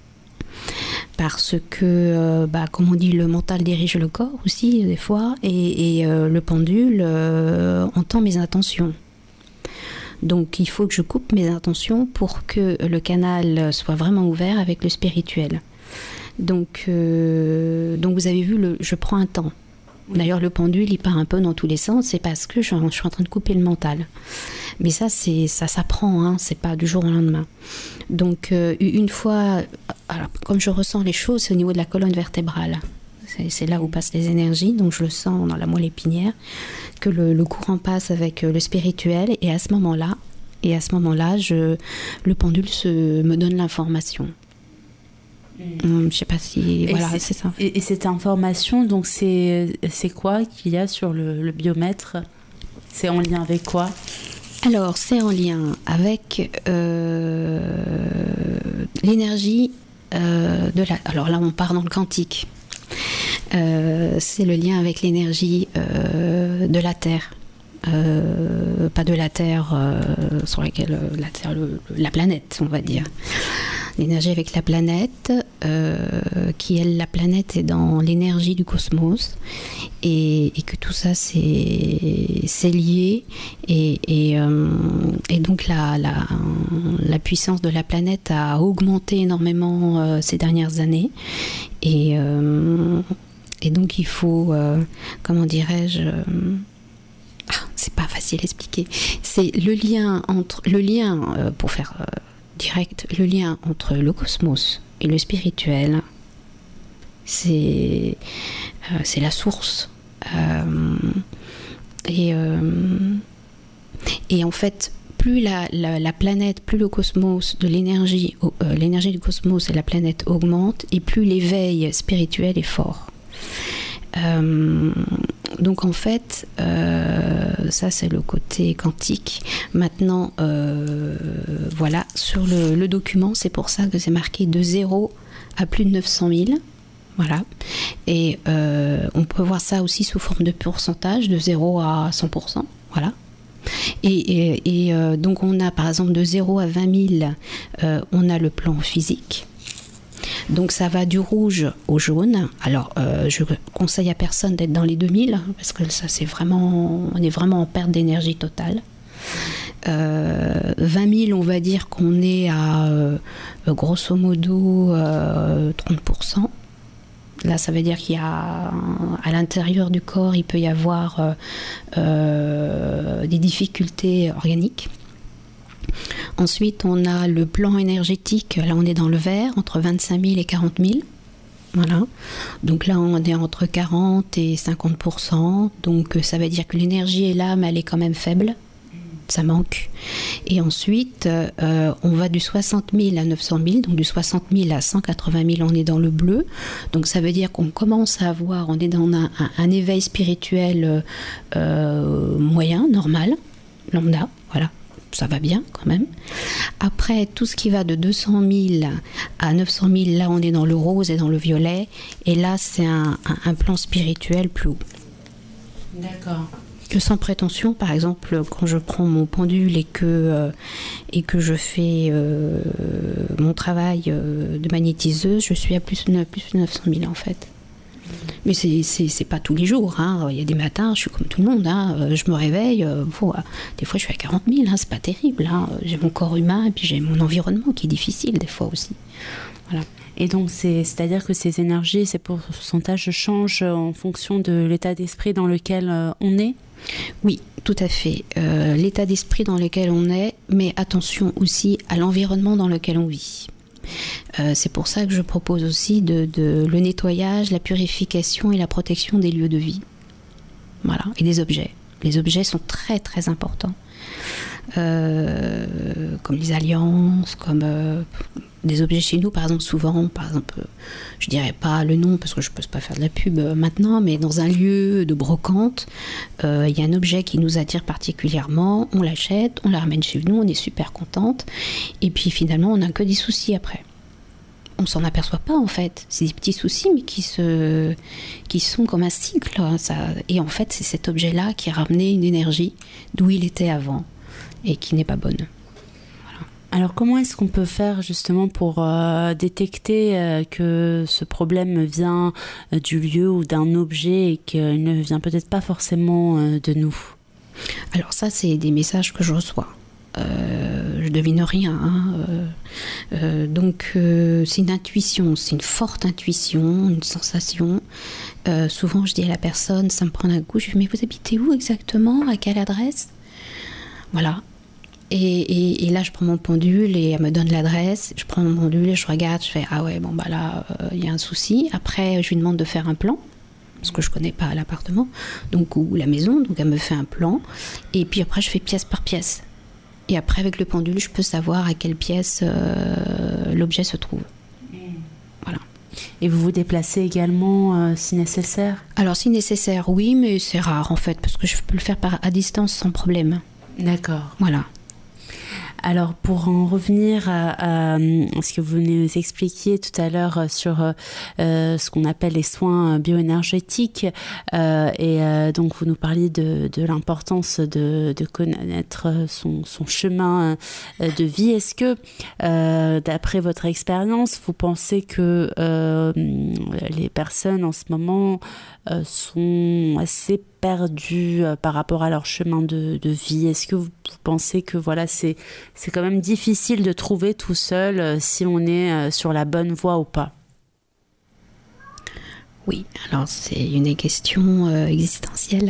Parce que, euh, bah, comme on dit, le mental dirige le corps aussi, des fois, et, et euh, le pendule euh, entend mes intentions. Donc, il faut que je coupe mes intentions pour que le canal soit vraiment ouvert avec le spirituel. Donc, euh, donc vous avez vu, le, je prends un temps. D'ailleurs, le pendule, il part un peu dans tous les sens, c'est parce que je, je suis en train de couper le mental. Mais ça, c'est, ça s'apprend, hein, c'est pas du jour au lendemain. Donc, euh, une fois, alors, comme je ressens les choses, c'est au niveau de la colonne vertébrale. C'est, c'est là où passent les énergies, donc je le sens dans la moelle épinière, que le, le courant passe avec le spirituel, et à ce moment-là, et à ce moment-là, je, le pendule se, me donne l'information. Mmh. Hum, je sais pas si... Et voilà, c'est, c'est ça. Et, et cette information, donc c'est, c'est quoi qu'il y a sur le, le biomètre? C'est en lien avec quoi? Alors, c'est en lien avec euh, l'énergie euh, de la... Alors là, on part dans le quantique. Euh, c'est le lien avec l'énergie euh, de la Terre. Euh, pas de la Terre euh, sur laquelle... La Terre, le, la planète, on va dire. l'énergie avec la planète, euh, qui est la planète est dans l'énergie du cosmos, et, et que tout ça c'est, c'est lié, et, et, euh, et donc la, la, la puissance de la planète a augmenté énormément euh, ces dernières années, et, euh, et donc il faut, euh, comment dirais-je, euh, ah, c'est pas facile à expliquer, c'est le lien entre, le lien, euh, pour faire euh, direct, le lien entre le cosmos et le spirituel, c'est, euh, c'est la source. Euh, et, euh, et en fait, plus la, la, la planète, plus le cosmos, de l'énergie, euh, l'énergie du cosmos et la planète augmente, et plus l'éveil spirituel est fort. Euh, donc en fait, euh, ça c'est le côté quantique. Maintenant, euh, voilà, sur le, le document, c'est pour ça que c'est marqué de zéro à plus de neuf cent mille. Voilà. Et euh, on peut voir ça aussi sous forme de pourcentage, de zéro à cent pour cent. Voilà. Et, et, et euh, donc on a par exemple de zéro à vingt mille, euh, on a le plan physique. Donc ça va du rouge au jaune. Alors euh, je conseille à personne d'être dans les deux mille, parce que ça c'est vraiment, on est vraiment en perte d'énergie totale. Euh, vingt mille, on va dire qu'on est à euh, grosso modo euh, trente pour cent. Là, ça veut dire qu'il y a, à l'intérieur du corps, il peut y avoir euh, euh, des difficultés organiques. Ensuite, on a le plan énergétique. Là, on est dans le vert, entre vingt-cinq mille et quarante mille. Voilà. Donc là, on est entre quarante et cinquante pour cent. Donc, ça veut dire que l'énergie est là, mais elle est quand même faible. Ça manque. Et ensuite, euh, on va du soixante mille à neuf cent mille, donc du soixante mille à cent quatre-vingt mille, on est dans le bleu. Donc ça veut dire qu'on commence à avoir, on est dans un, un, un éveil spirituel euh, moyen, normal, lambda, voilà. Ça va bien quand même. Après, tout ce qui va de deux cent mille à neuf cent mille, là on est dans le rose et dans le violet. Et là, c'est un, un, un plan spirituel plus haut. D'accord. Que sans prétention, par exemple, quand je prends mon pendule et que, euh, et que je fais euh, mon travail euh, de magnétiseuse, je suis à plus de neuf cent mille en fait. Mais c'est, c'est, c'est pas tous les jours. Hein. Il y a des matins, je suis comme tout le monde. Hein. Je me réveille, euh, bon, des fois je suis à quarante mille, hein. C'est pas terrible. Hein. J'ai mon corps humain et puis j'ai mon environnement qui est difficile des fois aussi. Voilà. Et donc, c'est, c'est-à-dire que ces énergies, ces pourcentages changent en fonction de l'état d'esprit dans lequel euh, on est ? Oui, tout à fait. Euh, l'état d'esprit dans lequel on est, mais attention aussi à l'environnement dans lequel on vit. Euh, c'est pour ça que je propose aussi de, de, le nettoyage, la purification et la protection des lieux de vie. Voilà, et des objets. Les objets sont très très importants. Euh, comme les alliances, comme euh, des objets chez nous, par exemple, souvent, par exemple, je dirais pas le nom parce que je peux pas faire de la pub maintenant, mais dans un lieu de brocante, euh, il y a un objet qui nous attire particulièrement, on l'achète, on la ramène chez nous, on est super contente, et puis finalement, on n'a que des soucis après. On s'en aperçoit pas en fait, c'est des petits soucis mais qui, se, qui sont comme un cycle. Ça, et en fait, c'est cet objet-là qui a ramené une énergie d'où il était avant et qui n'est pas bonne. Voilà. Alors comment est-ce qu'on peut faire justement pour euh, détecter euh, que ce problème vient euh, du lieu ou d'un objet et qu'il ne vient peut-être pas forcément euh, de nous ? Alors ça, c'est des messages que je reçois. Euh, je devine rien. Hein. Euh, euh, donc euh, c'est une intuition, c'est une forte intuition, une sensation. Euh, souvent je dis à la personne, ça me prend un coup, je dis mais vous habitez où exactement, à quelle adresse ? Voilà. Et, et, et là je prends mon pendule et elle me donne l'adresse. Je prends mon pendule et je regarde, je fais ah ouais bon bah là il euh, y a un souci. Après je lui demande de faire un plan. Parce que je ne connais pas l'appartement donc, ou la maison, donc elle me fait un plan. Et puis après je fais pièce par pièce. Et après, avec le pendule, je peux savoir à quelle pièce euh, l'objet se trouve. Mmh. Voilà. Et vous vous déplacez également euh, si nécessaire ? Alors, si nécessaire, oui, mais c'est rare en fait, parce que je peux le faire par, à distance sans problème. D'accord. Voilà. Alors, pour en revenir à, à ce que vous nous expliquiez tout à l'heure sur euh, ce qu'on appelle les soins bioénergétiques, euh, et euh, donc vous nous parliez de, de l'importance de, de connaître son, son chemin de vie. Est-ce que, euh, d'après votre expérience, vous pensez que euh, les personnes en ce moment euh, sont assez perdues euh, par rapport à leur chemin de, de vie? Est-ce que vous, vous pensez que voilà, c'est, c'est quand même difficile de trouver tout seul euh, si on est euh, sur la bonne voie ou pas? Oui, alors c'est une question euh, existentielle.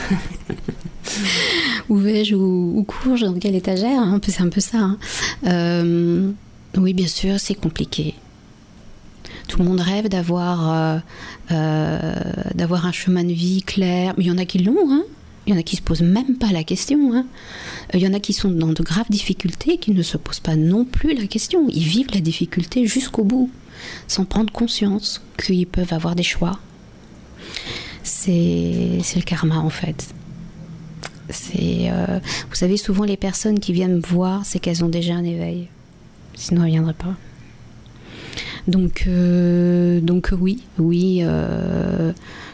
Où vais-je, où, où cours-je, dans quelle étagère, hein, c'est un peu ça. Hein. Euh, oui, bien sûr, c'est compliqué. Tout le monde rêve d'avoir, euh, euh, d'avoir un chemin de vie clair. Mais il y en a qui l'ont, hein. Il y en a qui ne se posent même pas la question. Hein. Il y en a qui sont dans de graves difficultés, qui ne se posent pas non plus la question. Ils vivent la difficulté jusqu'au bout, sans prendre conscience qu'ils peuvent avoir des choix. C'est, c'est le karma, en fait. C'est, euh, vous savez, souvent les personnes qui viennent me voir, c'est qu'elles ont déjà un éveil. Sinon, elles ne viendraient pas. Donc, euh, donc oui, oui. Euh,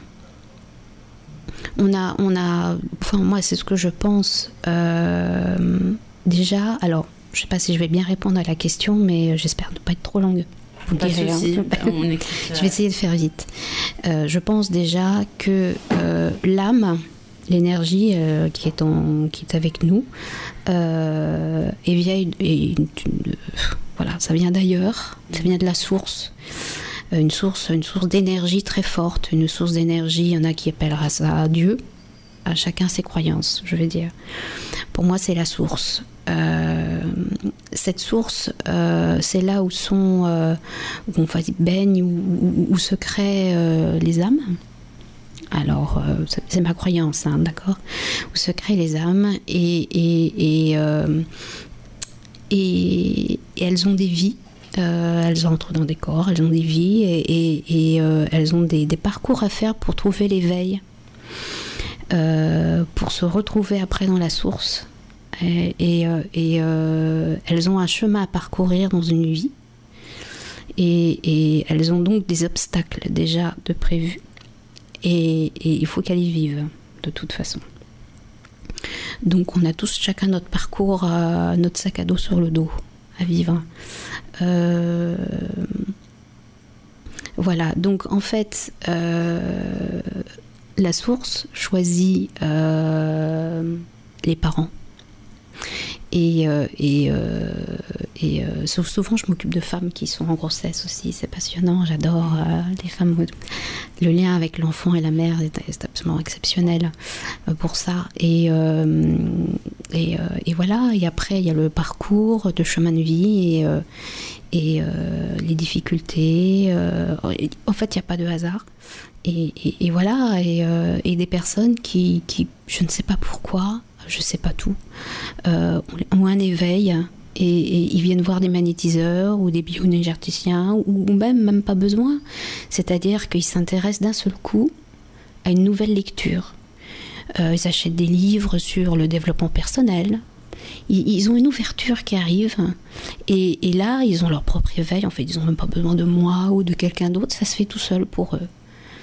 on a, on a, enfin moi, c'est ce que je pense. Euh, déjà, alors, je ne sais pas si je vais bien répondre à la question, mais j'espère ne pas être trop longue. Vous pas direz, souci, hein. on écoute, Je vais essayer de faire vite. Euh, je pense déjà que euh, l'âme, l'énergie euh, qui est en, qui est avec nous, euh, est vieille, et une, une, voilà, ça vient d'ailleurs, ça vient de la source, euh, une source, une source d'énergie très forte, une source d'énergie. Il y en a qui appellera ça Dieu. À chacun ses croyances, je veux dire. Pour moi, c'est la source. Euh, cette source, euh, c'est là où sont, euh, où on baigne, où, où, où se créent euh, les âmes. Alors, euh, c'est ma croyance, hein, d'accord, où se créent les âmes et, et, et, euh, et, et elles ont des vies, euh, elles entrent dans des corps, elles ont des vies et, et, et euh, elles ont des, des parcours à faire pour trouver l'éveil, euh, pour se retrouver après dans la source. Et, et, et euh, elles ont un chemin à parcourir dans une vie et, et elles ont donc des obstacles déjà de prévus. Et, et il faut qu'elle y vive, de toute façon. Donc on a tous chacun notre parcours, euh, notre sac à dos sur le dos à vivre. Euh, voilà, donc en fait, euh, la source choisit euh, les parents. Et, euh, et, euh, et euh, souvent, je m'occupe de femmes qui sont en grossesse aussi. C'est passionnant, j'adore euh, les femmes. Le lien avec l'enfant et la mère est, est absolument exceptionnel euh, pour ça. Et, euh, et, euh, et voilà. Et après, il y a le parcours de chemin de vie et, euh, et euh, les difficultés. Euh, en fait, il n'y a pas de hasard. Et, et, et voilà. Et, euh, et des personnes qui, qui, je ne sais pas pourquoi, je sais pas tout, euh, ont un éveil et, et ils viennent voir des magnétiseurs ou des bioénergéticiens ou, ou même, même pas besoin. C'est-à-dire qu'ils s'intéressent d'un seul coup à une nouvelle lecture. Euh, ils achètent des livres sur le développement personnel. Ils, ils ont une ouverture qui arrive et, et là, ils ont leur propre éveil. En fait, ils n'ont même pas besoin de moi ou de quelqu'un d'autre. Ça se fait tout seul pour eux.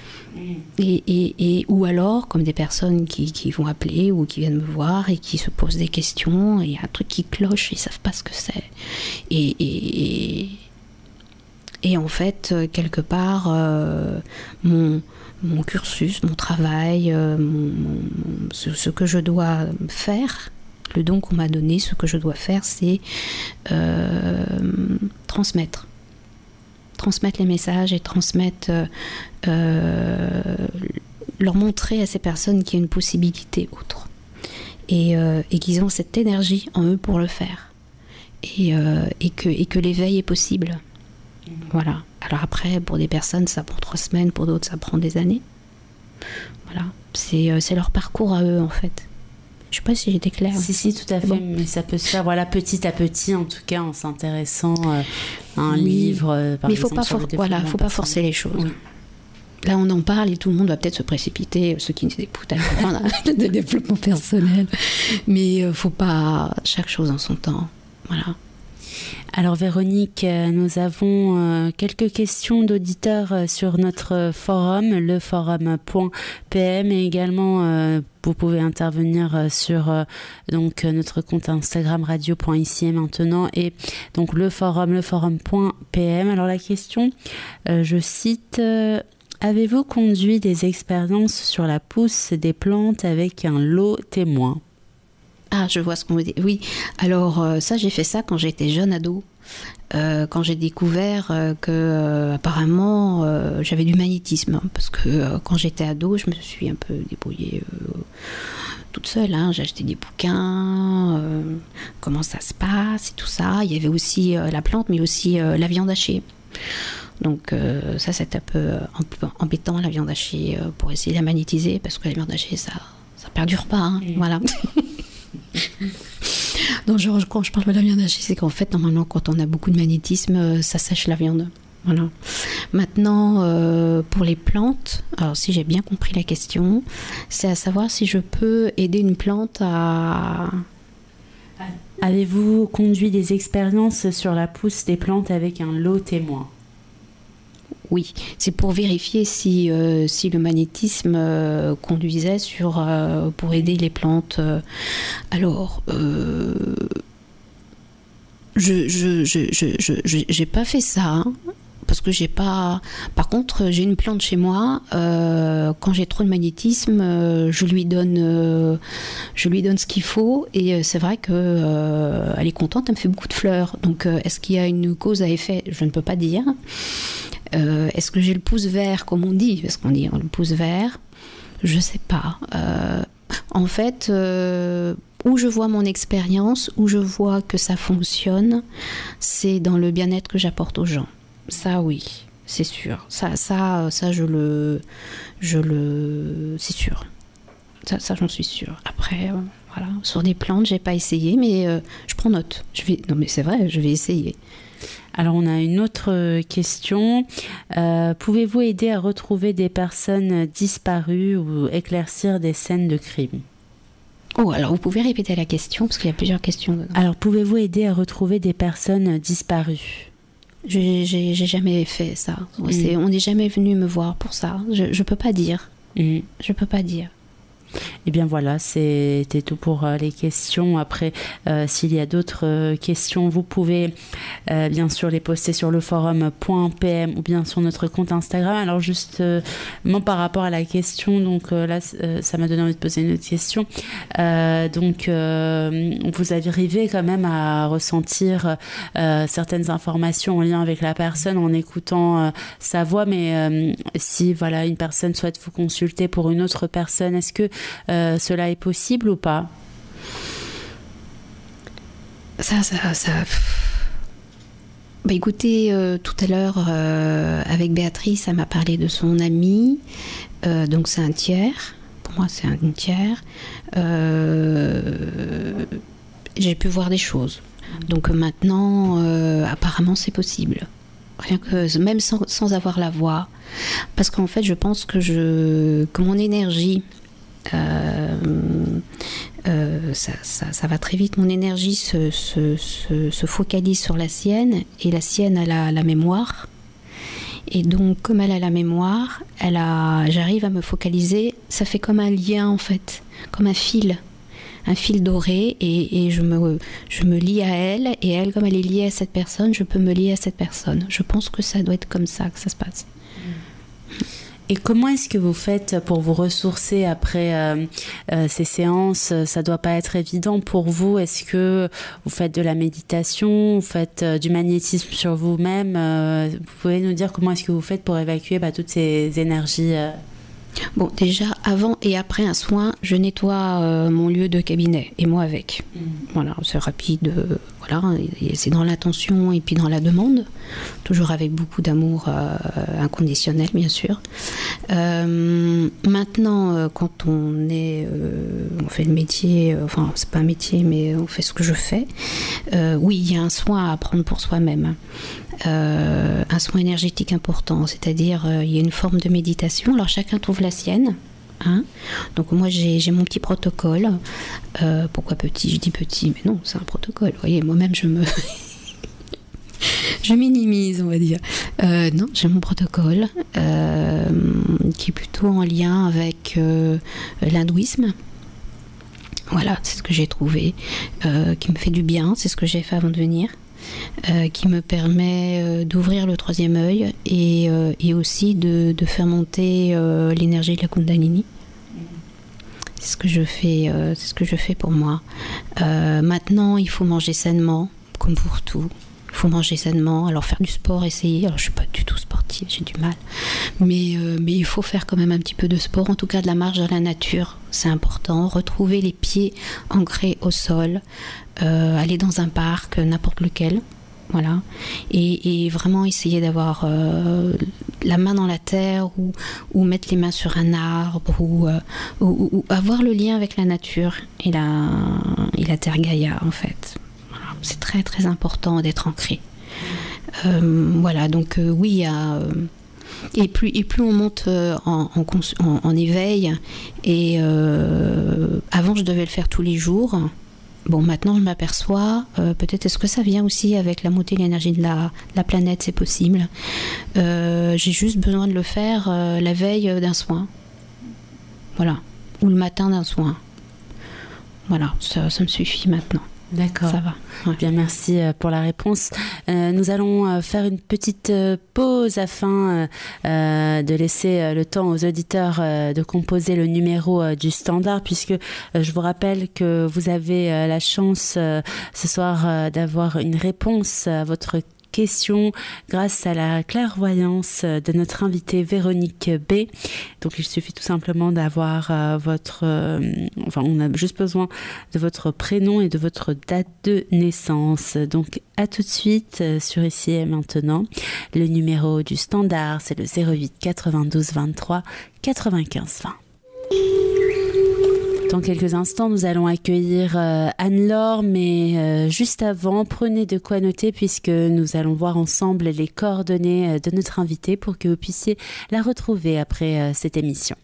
Et, et, et, ou alors, comme des personnes qui, qui vont appeler ou qui viennent me voir et qui se posent des questions, et il y a un truc qui cloche, ils ne savent pas ce que c'est. Et, et, et, et en fait, quelque part, euh, mon, mon cursus, mon travail, euh, mon, mon, ce, ce que je dois faire, le don qu'on m'a donné, ce que je dois faire, c'est euh, transmettre. transmettre les messages et transmettre, euh, euh, leur montrer à ces personnes qu'il y a une possibilité autre et, euh, et qu'ils ont cette énergie en eux pour le faire et, euh, et, que, et que l'éveil est possible. Mmh. Voilà. Alors après, pour des personnes, ça prend trois semaines, pour d'autres, ça prend des années. Voilà. C'est, euh, c'est leur parcours à eux, en fait. Je ne sais pas si j'étais claire. Si, si, tout à fait. Bon. Mais ça peut se faire voilà, petit à petit, en tout cas, en s'intéressant euh, à un oui. livre, euh, par mais exemple. Mais il for- voilà, ne faut pas forcer les choses. Oui. Là, on en parle et tout le monde va peut-être se précipiter, ceux qui n'écoutent pas de développement personnel. Mais il euh, ne faut pas chaque chose en son temps. Voilà. Alors Véronique, nous avons quelques questions d'auditeurs sur notre forum, le forum point p m, et également vous pouvez intervenir sur donc notre compte Instagram radio point ici et maintenant, et donc le forum, le forum point p m. Alors la question, je cite: avez-vous conduit des expériences sur la pousse des plantes avec un lot témoin? Ah, je vois ce qu'on veut dire. Oui, alors euh, ça, j'ai fait ça quand j'étais jeune ado. Euh, quand j'ai découvert euh, que euh, apparemment euh, j'avais du magnétisme, hein, parce que euh, quand j'étais ado, je me suis un peu débrouillée euh, toute seule. Hein. J'ai acheté des bouquins, euh, comment ça se passe et tout ça. Il y avait aussi euh, la plante, mais aussi euh, la viande hachée. Donc euh, ça, c'est un peu, un peu embêtant, la viande hachée, euh, pour essayer de la magnétiser, parce que la viande hachée, ça, ça perdure pas. Hein. Mmh. Voilà. Donc genre, quand je parle de la viande hachée, c'est qu'en fait normalement quand on a beaucoup de magnétisme, ça sèche la viande. Voilà. Maintenant euh, pour les plantes, alors si j'ai bien compris la question, c'est à savoir si je peux aider une plante à... Avez-vous conduit des expériences sur la pousse des plantes avec un lot témoin? Oui, c'est pour vérifier si, euh, si le magnétisme euh, conduisait sur, euh, pour aider les plantes. Alors, euh, je je, je, je, je, je, j'ai pas fait ça, hein, parce que j'ai pas... Par contre, j'ai une plante chez moi, euh, quand j'ai trop de magnétisme, euh, je lui donne, euh, je lui donne ce qu'il faut, et c'est vrai qu'elle euh, est contente, elle me fait beaucoup de fleurs. Donc, euh, est-ce qu'il y a une cause à effet? Je ne peux pas dire. Euh, est-ce que j'ai le pouce vert, comme on dit? Parce qu'on dit le pouce vert, je sais pas. Euh, en fait, euh, où je vois mon expérience, où je vois que ça fonctionne, c'est dans le bien-être que j'apporte aux gens. Ça, oui, c'est sûr. Ça, ça, ça je le, je le, c'est sûr. Ça, ça j'en suis sûre. Après, euh, voilà, sur des plantes, j'ai pas essayé, mais euh, je prends note. Je vais, non, mais c'est vrai, je vais essayer. Alors on a une autre question. Euh, pouvez-vous aider à retrouver des personnes disparues ou éclaircir des scènes de crime? Oh, alors vous pouvez répéter la question, parce qu'il y a plusieurs questions dedans. Alors pouvez-vous aider à retrouver des personnes disparues? J'ai, j'ai, j'ai jamais fait ça. Mmh. C'est, on n'est jamais venu me voir pour ça. Je ne peux pas dire. Mmh. Je peux pas dire. Eh bien voilà, c'était tout pour euh, les questions. Après, euh, s'il y a d'autres euh, questions, vous pouvez euh, bien sûr les poster sur le forum point p m ou bien sur notre compte Instagram. Alors justement euh, par rapport à la question, donc euh, là euh, ça m'a donné envie de poser une autre question. Euh, donc euh, vous arrivez quand même à ressentir euh, certaines informations en lien avec la personne en écoutant euh, sa voix, mais euh, si voilà une personne souhaite vous consulter pour une autre personne, est-ce que Euh, cela est possible ou pas? Ça, ça, ça... Bah écoutez, euh, tout à l'heure, euh, avec Béatrice, elle m'a parlé de son ami, euh, donc c'est un tiers, pour moi c'est un tiers. Euh, j'ai pu voir des choses. Donc maintenant, euh, apparemment c'est possible. Rien que, même sans, sans avoir la voix. Parce qu'en fait, je pense que, je, que mon énergie... Euh, euh, ça, ça, ça va très vite, mon énergie se, se, se, se focalise sur la sienne, et la sienne elle a la mémoire, et donc comme elle a la mémoire, elle a, j'arrive à me focaliser, ça fait comme un lien en fait, comme un fil, un fil doré, et, et je, me, je me lie à elle, et elle, comme elle est liée à cette personne, je peux me lier à cette personne. Je pense que ça doit être comme ça que ça se passe. Et comment est-ce que vous faites pour vous ressourcer après euh, euh, ces séances? Ça doit pas être évident pour vous. Est-ce que vous faites de la méditation, vous faites euh, du magnétisme sur vous-même? euh, Vous pouvez nous dire comment est-ce que vous faites pour évacuer bah, toutes ces énergies euh... Bon, déjà, avant et après un soin, je nettoie euh, mon lieu de cabinet, et moi avec. Mmh. Voilà, c'est rapide, euh, voilà, et c'est dans l'intention et puis dans la demande, toujours avec beaucoup d'amour euh, inconditionnel, bien sûr. Euh, maintenant, euh, quand on est, euh, on fait le métier, euh, enfin, c'est pas un métier, mais on fait ce que je fais, euh, oui, il y a un soin à prendre pour soi-même. Euh, un soin énergétique important, c'est-à-dire euh, il y a une forme de méditation. Alors chacun trouve la sienne, Hein. Donc moi j'ai, j'ai mon petit protocole. Euh, pourquoi petit? Je dis petit, mais non, c'est un protocole. Vous voyez, moi-même je me... je minimise, on va dire. Euh, non, j'ai mon protocole euh, qui est plutôt en lien avec euh, l'hindouisme. Voilà, c'est ce que j'ai trouvé, euh, qui me fait du bien, c'est ce que j'ai fait avant de venir. Euh, qui me permet euh, d'ouvrir le troisième œil et, euh, et aussi de, de faire monter euh, l'énergie de la Kundalini. C'est ce que je fais, euh, c'est ce que je fais pour moi. Euh, maintenant, il faut manger sainement, comme pour tout. Il faut manger sainement. Alors faire du sport, essayer. Alors je suis pas du tout sportive, j'ai du mal. Mais, euh, mais il faut faire quand même un petit peu de sport, en tout cas de la marche dans la nature. C'est important. Retrouver les pieds ancrés au sol. Euh, aller dans un parc, n'importe lequel. Voilà. Et, et vraiment essayer d'avoir euh, la main dans la terre ou, ou mettre les mains sur un arbre ou, euh, ou, ou avoir le lien avec la nature et la, et la terre Gaïa en fait. Voilà. C'est très très important d'être ancré. Euh, voilà, donc euh, oui, il y a... Euh, et plus, et plus on monte euh, en, en, en, en éveil, et euh, avant je devais le faire tous les jours. Bon, maintenant je m'aperçois, euh, peut-être est-ce que ça vient aussi avec la montée de l'énergie de la, de la planète, c'est possible. Euh, j'ai juste besoin de le faire euh, la veille d'un soin. Voilà. Ou le matin d'un soin. Voilà, ça, ça me suffit maintenant. D'accord. Ça va. Ouais. Bien, merci pour la réponse. Euh, nous allons faire une petite pause afin euh, de laisser le temps aux auditeurs euh, de composer le numéro euh, du standard, puisque euh, je vous rappelle que vous avez euh, la chance euh, ce soir euh, d'avoir une réponse à votre question grâce à la clairvoyance de notre invitée Véronique B. Donc il suffit tout simplement d'avoir euh, votre... Euh, enfin, on a juste besoin de votre prénom et de votre date de naissance. Donc à tout de suite euh, sur Ici et Maintenant. Le numéro du standard, c'est le zéro huit quatre-vingt-douze vingt-trois quatre-vingt-quinze vingt. Dans quelques instants, nous allons accueillir euh, Anne-Laure, mais euh, juste avant, prenez de quoi noter puisque nous allons voir ensemble les coordonnées euh, de notre invitée pour que vous puissiez la retrouver après euh, cette émission.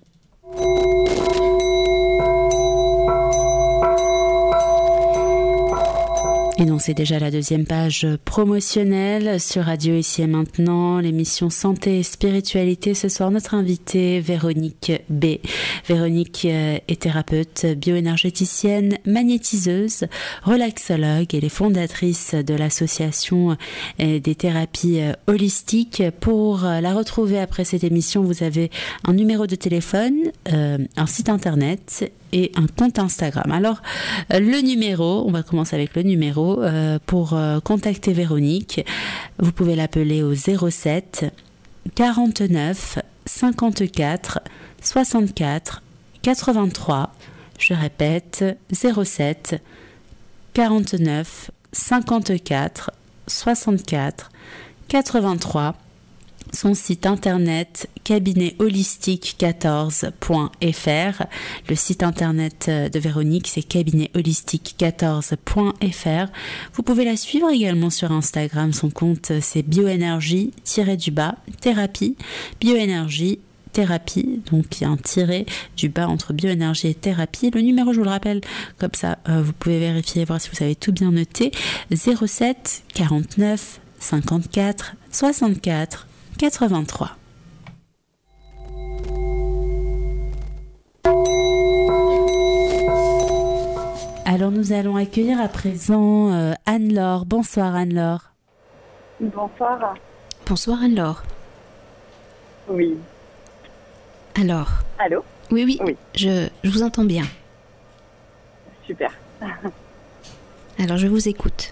Et non, c'est déjà la deuxième page promotionnelle sur Radio Ici et Maintenant, l'émission Santé et Spiritualité. Ce soir, notre invitée, Véronique B. Véronique est thérapeute, bioénergéticienne, magnétiseuse, relaxologue. Elle est fondatrice de l'association des thérapies holistiques. Pour la retrouver après cette émission, vous avez un numéro de téléphone, euh, un site internet et un compte Instagram. Alors, le numéro, on va commencer avec le numéro. Euh, pour euh, contacter Véronique, vous pouvez l'appeler au zéro sept quarante-neuf cinquante-quatre soixante-quatre quatre-vingt-trois. Je répète, zéro sept quarante-neuf cinquante-quatre soixante-quatre quatre-vingt-trois. Son site internet cabinet holistique quatorze point f r. Le site internet de Véronique, c'est cabinet holistique quatorze point f r. Vous pouvez la suivre également sur Instagram. Son compte, c'est bioénergie du bas thérapie. Bioénergie thérapie, donc il y a un tiré du bas entre bioénergie et thérapie. Le numéro, je vous le rappelle, comme ça euh, vous pouvez vérifier, voir si vous avez tout bien noté. zéro sept quarante-neuf cinquante-quatre soixante-quatre quatre-vingt-trois. Alors nous allons accueillir à présent euh, Anne-Laure. Bonsoir Anne-Laure. Bonsoir. Bonsoir Anne-Laure. Oui. Alors. Allô? Oui, oui, oui. Je, je vous entends bien. Super. Alors je vous écoute.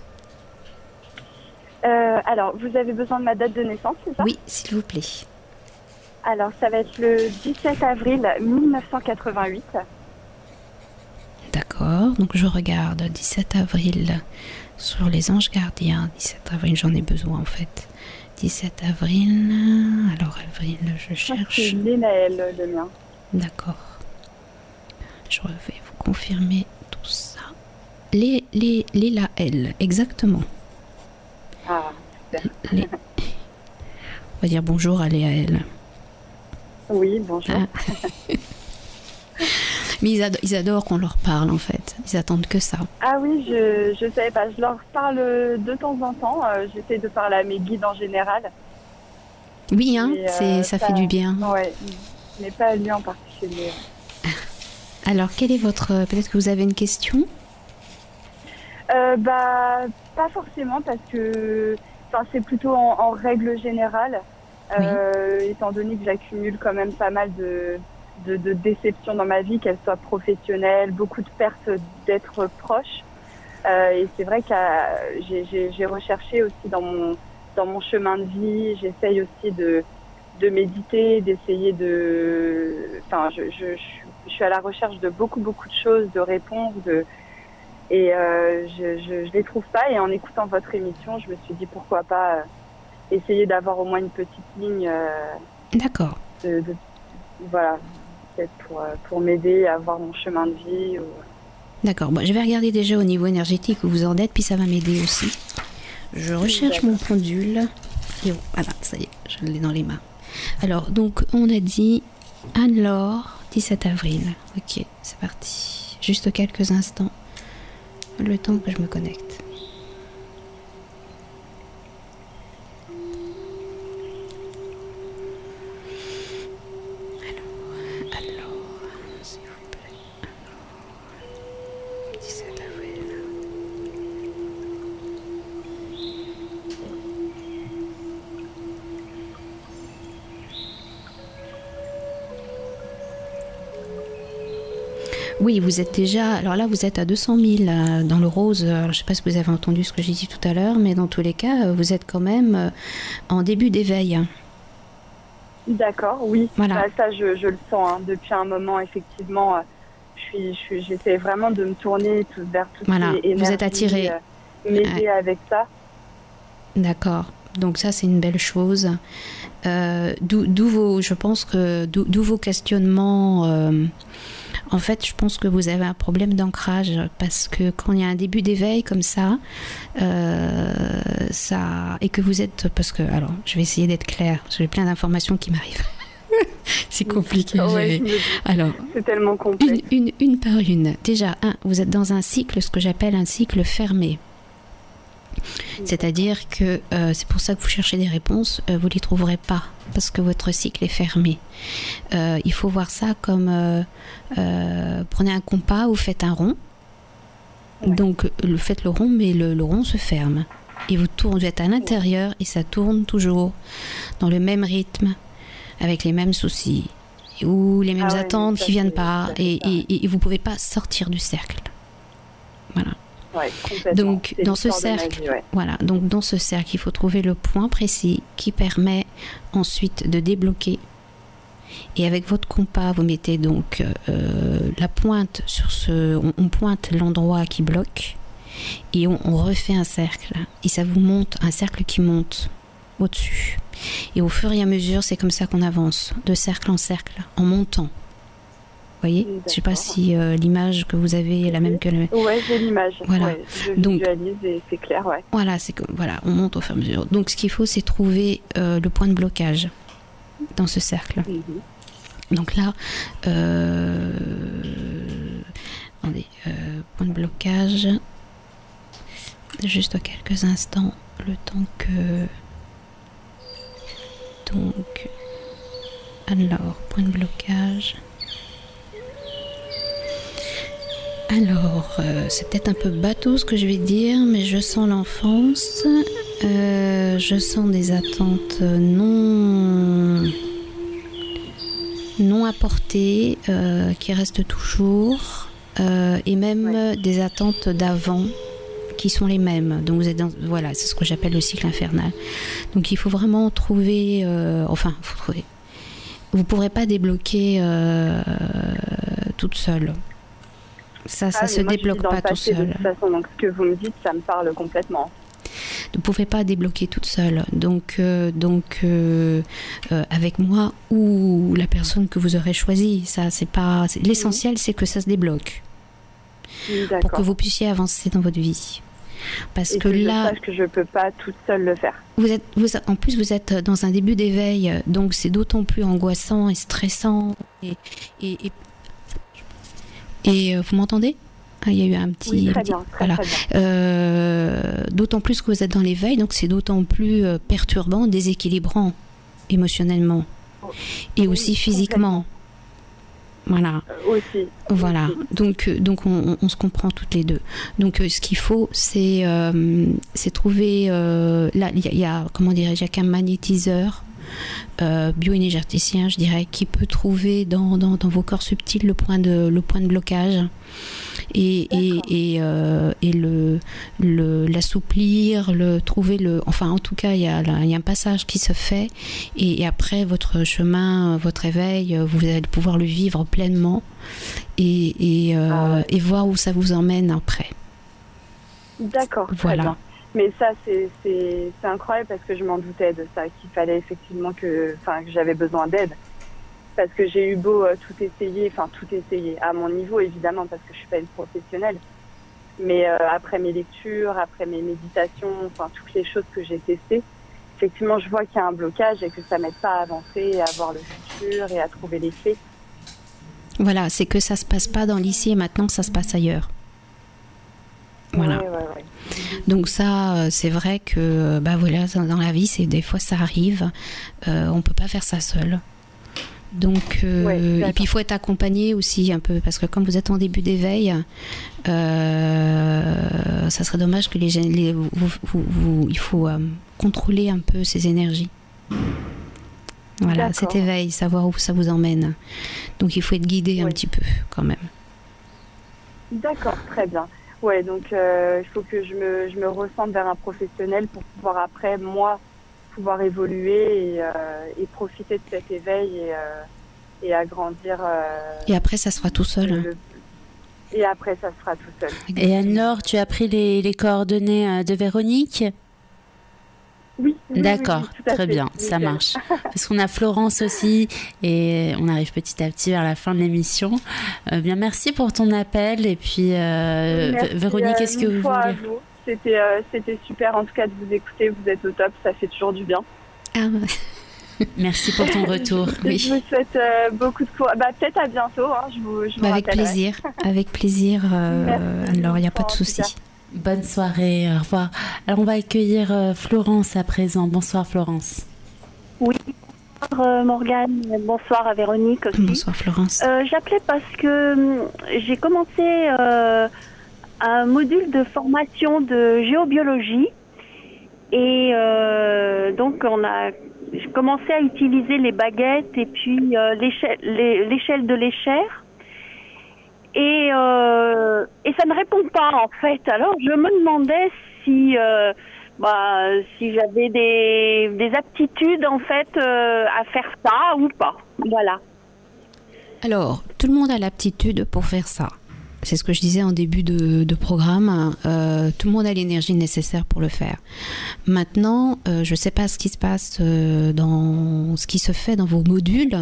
Euh, alors, vous avez besoin de ma date de naissance, c'est ça? Oui, s'il vous plaît. Alors, ça va être le dix-sept avril mille neuf cent quatre-vingt-huit. D'accord, donc je regarde dix-sept avril sur les anges gardiens. dix-sept avril, j'en ai besoin en fait. dix-sept avril, alors avril, je cherche. C'est Lénaël, le mien. D'accord. Je vais vous confirmer tout ça. Les, les, les la L, exactement. Ah, super. Les... On va dire bonjour à Léa L. Oui, bonjour. Ah. Mais ils adorent, ils adorent qu'on leur parle, en fait. Ils attendent que ça. Ah oui, je je savais pas. Je leur parle de temps en temps. Euh, j'essaie de parler à mes guides en général. Oui, hein, Et, euh, c'est, ça, ça fait du bien. Ouais, mais pas à lui en particulier. Alors, quel est votre... Peut-être que vous avez une question ? euh, Bah, pas forcément, parce que enfin, c'est plutôt en, en règle générale, euh, oui. Étant donné que j'accumule quand même pas mal de, de, de déceptions dans ma vie, qu'elles soient professionnelles, beaucoup de pertes d'êtres proches. Euh, et c'est vrai que j'ai, j'ai, j'ai recherché aussi dans mon, dans mon chemin de vie, j'essaye aussi de, de méditer, d'essayer de... Enfin, je, je, je, je suis à la recherche de beaucoup, beaucoup de choses, de réponses, de... et euh, je, je, je les trouve pas. Et en écoutant votre émission, je me suis dit pourquoi pas euh, essayer d'avoir au moins une petite ligne. Euh, D'accord. De, de, voilà, peut-être pour, pour m'aider à avoir mon chemin de vie. Ou... D'accord. Bon, je vais regarder déjà au niveau énergétique où vous en êtes, puis ça va m'aider aussi. Je recherche mon pendule. Et oh, voilà, ça y est, je l'ai dans les mains. Alors, donc, on a dit Anne-Laure, dix-sept avril. Ok, c'est parti. Juste quelques instants. Le temps que je me connecte. Alors, alors, s'il vous plaît. Alors, dix-sept avril. Oui, vous êtes déjà... Alors là, vous êtes à deux cent mille euh, dans le rose. Alors, je ne sais pas si vous avez entendu ce que j'ai dit tout à l'heure, mais dans tous les cas, vous êtes quand même euh, en début d'éveil. D'accord, oui. Voilà. Bah, ça, je, je le sens. Hein. Depuis un moment, effectivement, euh, je suis, je suis, j'essaie vraiment de me tourner tout, vers tout voilà. ce qui est énergie, vous êtes attiré. Euh, m'aider ouais. avec ça. D'accord. Donc ça, c'est une belle chose. Euh, d'où, d'où vos... Je pense que... D'où, d'où vos questionnements... Euh, En fait, je pense que vous avez un problème d'ancrage parce que quand il y a un début d'éveil comme ça, euh, ça et que vous êtes, parce que, alors, je vais essayer d'être claire, j'ai plein d'informations qui m'arrivent. C'est compliqué. Ouais, alors, c'est tellement complexe. Une, une, une par une. Déjà, un, vous êtes dans un cycle, ce que j'appelle un cycle fermé. C'est-à-dire que euh, c'est pour ça que vous cherchez des réponses, euh, vous ne les trouverez pas parce que votre cycle est fermé. Euh, il faut voir ça comme euh, euh, prenez un compas, vous faites un rond. Ouais. Donc le, faites le rond, mais le, le rond se ferme. Et vous, tournez, vous êtes à l'intérieur et ça tourne toujours dans le même rythme, avec les mêmes soucis ou les mêmes ah ouais, attentes qui ne viennent pas et, et, et vous ne pouvez pas sortir du cercle. Voilà. Ouais, donc dans ce cercle, vie, ouais. voilà, donc dans ce cercle, il faut trouver le point précis qui permet ensuite de débloquer. Et avec votre compas, vous mettez donc euh, la pointe sur ce, on, on pointe l'endroit qui bloque et on, on refait un cercle. Et ça vous monte, un cercle qui monte au-dessus. Et au fur et à mesure, c'est comme ça qu'on avance, de cercle en cercle, en montant. Vous voyez, je ne sais pas si euh, l'image que vous avez est la même que la même. Oui, j'ai l'image. Voilà. Ouais, je donc, visualise et c'est clair, ouais. Voilà, c'est que, voilà, on monte au fur et à mesure. Donc, ce qu'il faut, c'est trouver euh, le point de blocage dans ce cercle. Mm-hmm. Donc là, euh, attendez, euh, point de blocage. Juste quelques instants, le temps que. Donc, alors, point de blocage. Alors, euh, c'est peut-être un peu bateau ce que je vais dire, mais je sens l'enfance, euh, je sens des attentes non, non apportées, euh, qui restent toujours, euh, et même ouais. des attentes d'avant qui sont les mêmes. Donc vous êtes dans, voilà, c'est ce que j'appelle le cycle infernal. Donc il faut vraiment trouver, euh, enfin, faut trouver. Vous ne pourrez pas débloquer euh, toute seule. Ça, ça ah, se débloque pas tout seul. De toute façon, donc ce que vous me dites, ça me parle complètement. Vous ne pouvez pas débloquer toute seule. Donc, euh, donc euh, euh, avec moi ou la personne que vous aurez choisie, ça, c'est pas. C'est, l'essentiel, mmh. c'est que ça se débloque D'accord. pour que vous puissiez avancer dans votre vie. Parce et que, que là, je sache que je peux pas toute seule le faire. Vous êtes, vous, en plus, vous êtes dans un début d'éveil, donc c'est d'autant plus angoissant et stressant et, et, et Et euh, vous m'entendez? Ah, il y a eu un petit... Oui, très un petit bien, très, voilà. très bien. Euh, d'autant plus que vous êtes dans l'éveil, donc c'est d'autant plus euh, perturbant, déséquilibrant émotionnellement et Oui, aussi physiquement. Voilà. Euh, aussi. Voilà. Aussi. Donc, euh, donc on, on, on se comprend toutes les deux. Donc, euh, ce qu'il faut, c'est euh, c'est trouver... Euh, là, il y, y a, comment dirais-je, il y a qu'un magnétiseur euh, bioénergéticien, je dirais, qui peut trouver dans, dans, dans vos corps subtils le point de, le point de blocage et, et, et, euh, et le, le, l'assouplir, le, trouver le... Enfin, en tout cas, il y a, il y a un passage qui se fait et, et après, votre chemin, votre éveil, vous allez pouvoir le vivre pleinement et, et, euh, ah ouais. et voir où ça vous emmène après. D'accord, voilà. Très bien. Mais ça, c'est, c'est, c'est incroyable parce que je m'en doutais de ça, qu'il fallait effectivement que, enfin, que j'avais besoin d'aide. Parce que j'ai eu beau euh, tout essayer, enfin tout essayer, à mon niveau évidemment, parce que je suis pas une professionnelle. Mais euh, après mes lectures, après mes méditations, enfin toutes les choses que j'ai testées, effectivement je vois qu'il y a un blocage et que ça m'aide pas à avancer, à voir le futur et à trouver les clés. Voilà, c'est que ça se passe pas dans l'ici et maintenant, ça se passe ailleurs. Voilà. Ouais, ouais, ouais. Donc ça, c'est vrai que bah voilà, dans la vie, c'est des fois ça arrive. Euh, on peut pas faire ça seul. Donc euh, ouais, et puis il faut être accompagné aussi un peu parce que comme vous êtes en début d'éveil, euh, ça serait dommage que les, les vous, vous, vous, il faut euh, contrôler un peu ces énergies. Voilà, D'accord. Cet éveil, savoir où ça vous emmène. Donc il faut être guidé ouais. un petit peu quand même. D'accord, très bien. Ouais, donc euh, il faut que je me, je me ressente vers un professionnel pour pouvoir après, moi, pouvoir évoluer et, euh, et profiter de cet éveil et, euh, et agrandir. Euh, et après, ça sera tout seul. Le, et après, ça sera tout seul. Et Anne-Laure, tu as pris les, les coordonnées de Véronique ? Oui, oui, d'accord, oui, oui, très bien, oui, ça marche. Parce qu'on a Florence aussi et on arrive petit à petit vers la fin de l'émission. Euh, bien, merci pour ton appel et puis euh, merci, Véronique, est-ce que vous voulez vous. C'était, euh, c'était super en tout cas de vous écouter, vous êtes au top, ça fait toujours du bien. Ah ouais. Merci pour ton retour. je, oui. je vous souhaite euh, beaucoup de courage. Bah, peut-être à bientôt, hein, je vous, je bah, vous avec plaisir, avec plaisir. Euh, alors il n'y a pas de souci. Bonne soirée, au revoir. Alors on va accueillir euh, Florence à présent. Bonsoir Florence. Oui, bonsoir euh, Morgane, bonsoir à Véronique aussi. Bonsoir Florence. Euh, j'appelais parce que euh, j'ai commencé euh, un module de formation de géobiologie et euh, donc on a commencé à utiliser les baguettes et puis euh, l'échelle, les, l'échelle de l'échelle. Et, euh, et ça ne répond pas en fait. Alors je me demandais si, euh, bah, si j'avais des, des aptitudes en fait euh, à faire ça ou pas. Voilà. Alors tout le monde a l'aptitude pour faire ça. C'est ce que je disais en début de, de programme. Euh, tout le monde a l'énergie nécessaire pour le faire. Maintenant, euh, je ne sais pas ce qui se passe euh, dans ce qui se fait dans vos modules.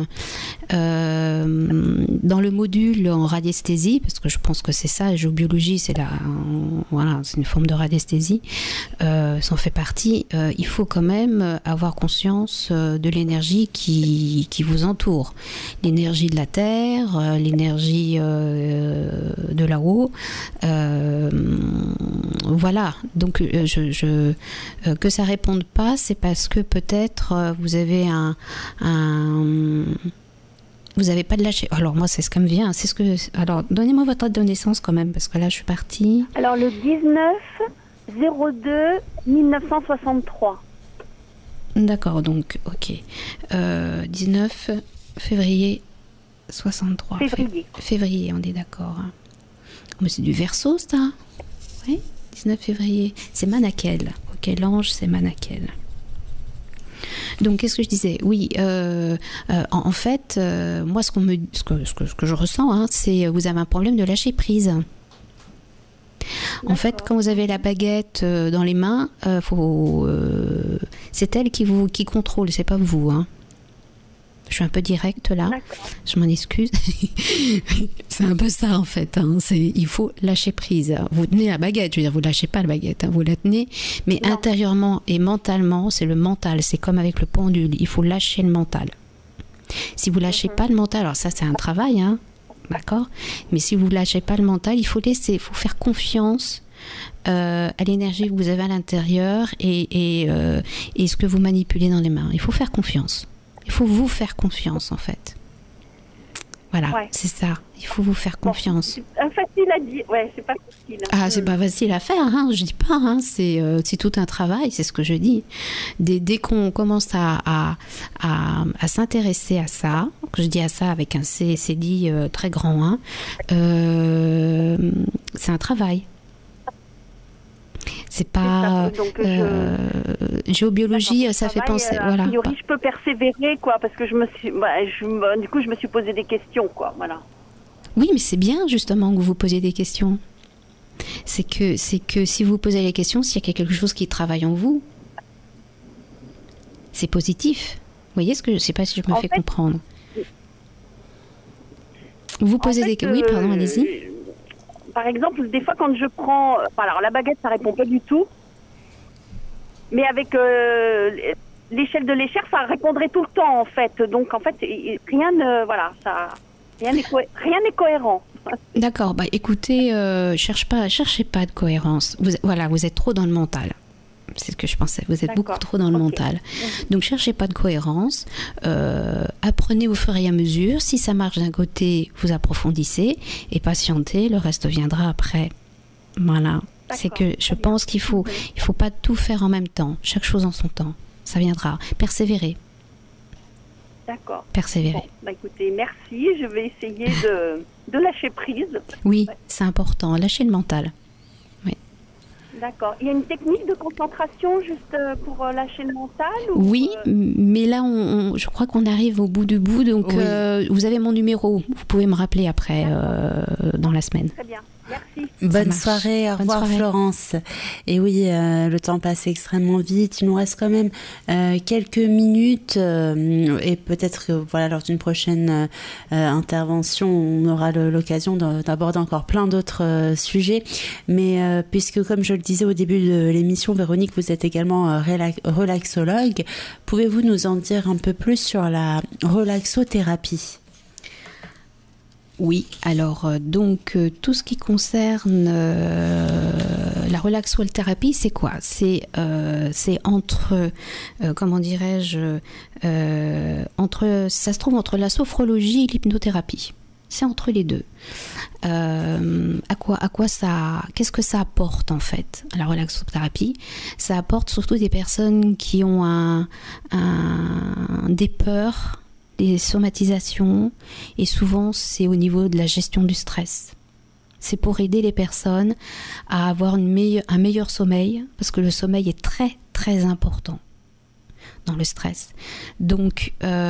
Euh, dans le module en radiesthésie, parce que je pense que c'est ça, la géobiologie, c'est la, voilà, c'est une forme de radiesthésie. Euh, ça en fait partie. Euh, il faut quand même avoir conscience de l'énergie qui, qui vous entoure, l'énergie de la terre, euh, l'énergie euh, de là-haut, euh, voilà. Donc, euh, je, je, euh, que ça réponde pas, c'est parce que peut-être euh, vous avez un, un vous n'avez pas de lâcher. Alors moi, c'est ce qui me vient. C'est ce que. Alors, donnez-moi votre date de naissance quand même, parce que là, je suis partie. Alors le dix-neuf zéro deux mille neuf cent soixante-trois. D'accord. Donc, ok. Euh, dix-neuf février soixante-trois. Février. Fé- février, on est d'accord. Mais c'est du Verseau, ça. Oui. dix-neuf février. C'est Manakel. Ok, l'ange, c'est Manakel. Donc, qu'est-ce que je disais ? Oui, euh, euh, en, en fait, euh, moi, ce, qu'on me, ce, que, ce, que, ce que je ressens, hein, c'est vous avez un problème de lâcher prise. D'accord. En fait, quand vous avez la baguette euh, dans les mains, euh, faut, euh, c'est elle qui vous qui contrôle, c'est pas vous. Hein. Je suis un peu directe là, D'accord. Je m'en excuse. C'est un peu ça en fait. Hein. C'est, il faut lâcher prise. Vous tenez la baguette, je veux dire, vous lâchez pas la baguette, hein. Vous la tenez, mais non. Intérieurement et mentalement, c'est le mental. C'est comme avec le pendule, il faut lâcher le mental. Si vous lâchez mm-hmm. pas le mental, alors ça c'est un travail, hein. D'accord ? Mais si vous ne lâchez pas le mental, il faut laisser, il faut faire confiance euh, à l'énergie que vous avez à l'intérieur et, et, euh, et ce que vous manipulez dans les mains. Il faut faire confiance. Il faut vous faire confiance, en fait. Voilà, ouais. C'est ça. Il faut vous faire confiance. Bon, c'est facile à dire. Ouais, c'est pas facile. Ah, c'est pas facile à faire, hein. Je dis pas. Hein. C'est, euh, c'est tout un travail, c'est ce que je dis. Dès, dès qu'on commence à, à, à, à s'intéresser à ça, que je dis à ça avec un C, c'est dit euh, très grand, hein, euh, c'est un travail. C'est pas c'est donc, euh, je... géobiologie, ça fait penser. A voilà. priori, pas... je peux persévérer, quoi, parce que je me suis, bah, je, du coup, je me suis posé des questions, quoi, voilà. Oui, mais c'est bien justement que vous vous posiez des questions. C'est que, c'est que si vous posez les questions, s'il y a quelque chose qui travaille en vous, c'est positif. Vous voyez ce que je ne sais pas si je me en fais fait, comprendre. Vous posez fait, des questions. Oui, pardon, allez-y. Euh... Par exemple, des fois, quand je prends... Alors, la baguette, ça répond pas du tout. Mais avec euh, l'échelle de l'échelle, ça répondrait tout le temps, en fait. Donc, en fait, rien ne... Voilà, ça... Rien n'est co- rien n'est cohérent. D'accord. Bah, écoutez, euh, cherche pas, cherchez pas de cohérence. Vous, voilà, vous êtes trop dans le mental. C'est ce que je pensais. Vous êtes D'accord. beaucoup trop dans le okay. mental. Donc, cherchez pas de cohérence. Euh, apprenez au fur et à mesure. Si ça marche d'un côté, vous approfondissez et patientez. Le reste viendra après. Voilà. D'accord. C'est que je Très pense bien. qu'il faut, il faut pas tout faire en même temps. Chaque chose en son temps. Ça viendra. Persévérer. D'accord. Persévérer. Bon, bah écoutez, merci. Je vais essayer de, de lâcher prise. Oui, ouais. c'est important. Lâcher le mental. D'accord. Il y a une technique de concentration juste pour lâcher le mental ou Oui, mais là, on, on, je crois qu'on arrive au bout du bout. Donc, oui. euh, vous avez mon numéro. Vous pouvez me rappeler après euh, dans la semaine. Très bien. Merci. Bonne soirée, au revoir soirée. Florence. Et oui, euh, le temps passe extrêmement vite. Il nous reste quand même euh, quelques minutes euh, et peut-être que voilà, lors d'une prochaine euh, intervention, on aura le, l'occasion de, d'aborder encore plein d'autres euh, sujets. Mais euh, puisque, comme je le disais au début de l'émission, Véronique, vous êtes également euh, relax- relaxologue, pouvez-vous nous en dire un peu plus sur la relaxothérapie ? Oui, alors euh, donc euh, tout ce qui concerne euh, la relaxothérapie, c'est quoi ? C'est euh, c'est entre euh, comment dirais-je euh, entre ça se trouve entre la sophrologie et l'hypnothérapie. C'est entre les deux. Euh, à quoi à quoi ça qu'est-ce que ça apporte en fait la relaxothérapie ? Ça apporte surtout des personnes qui ont un, un des peurs, des somatisations, et souvent c'est au niveau de la gestion du stress. C'est pour aider les personnes à avoir une meilleure, un meilleur sommeil, parce que le sommeil est très très important dans le stress. Donc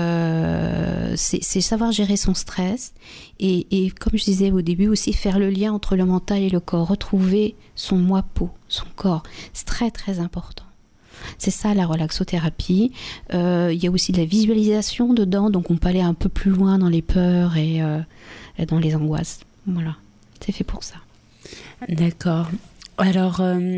euh, c'est, c'est savoir gérer son stress et, et comme je disais au début aussi, faire le lien entre le mental et le corps, retrouver son moi-peau, son corps, c'est très très important. C'est ça la relaxothérapie. Euh, il y a aussi de la visualisation dedans, donc on peut aller un peu plus loin dans les peurs et euh, dans les angoisses. Voilà, c'est fait pour ça. D'accord. Alors, euh,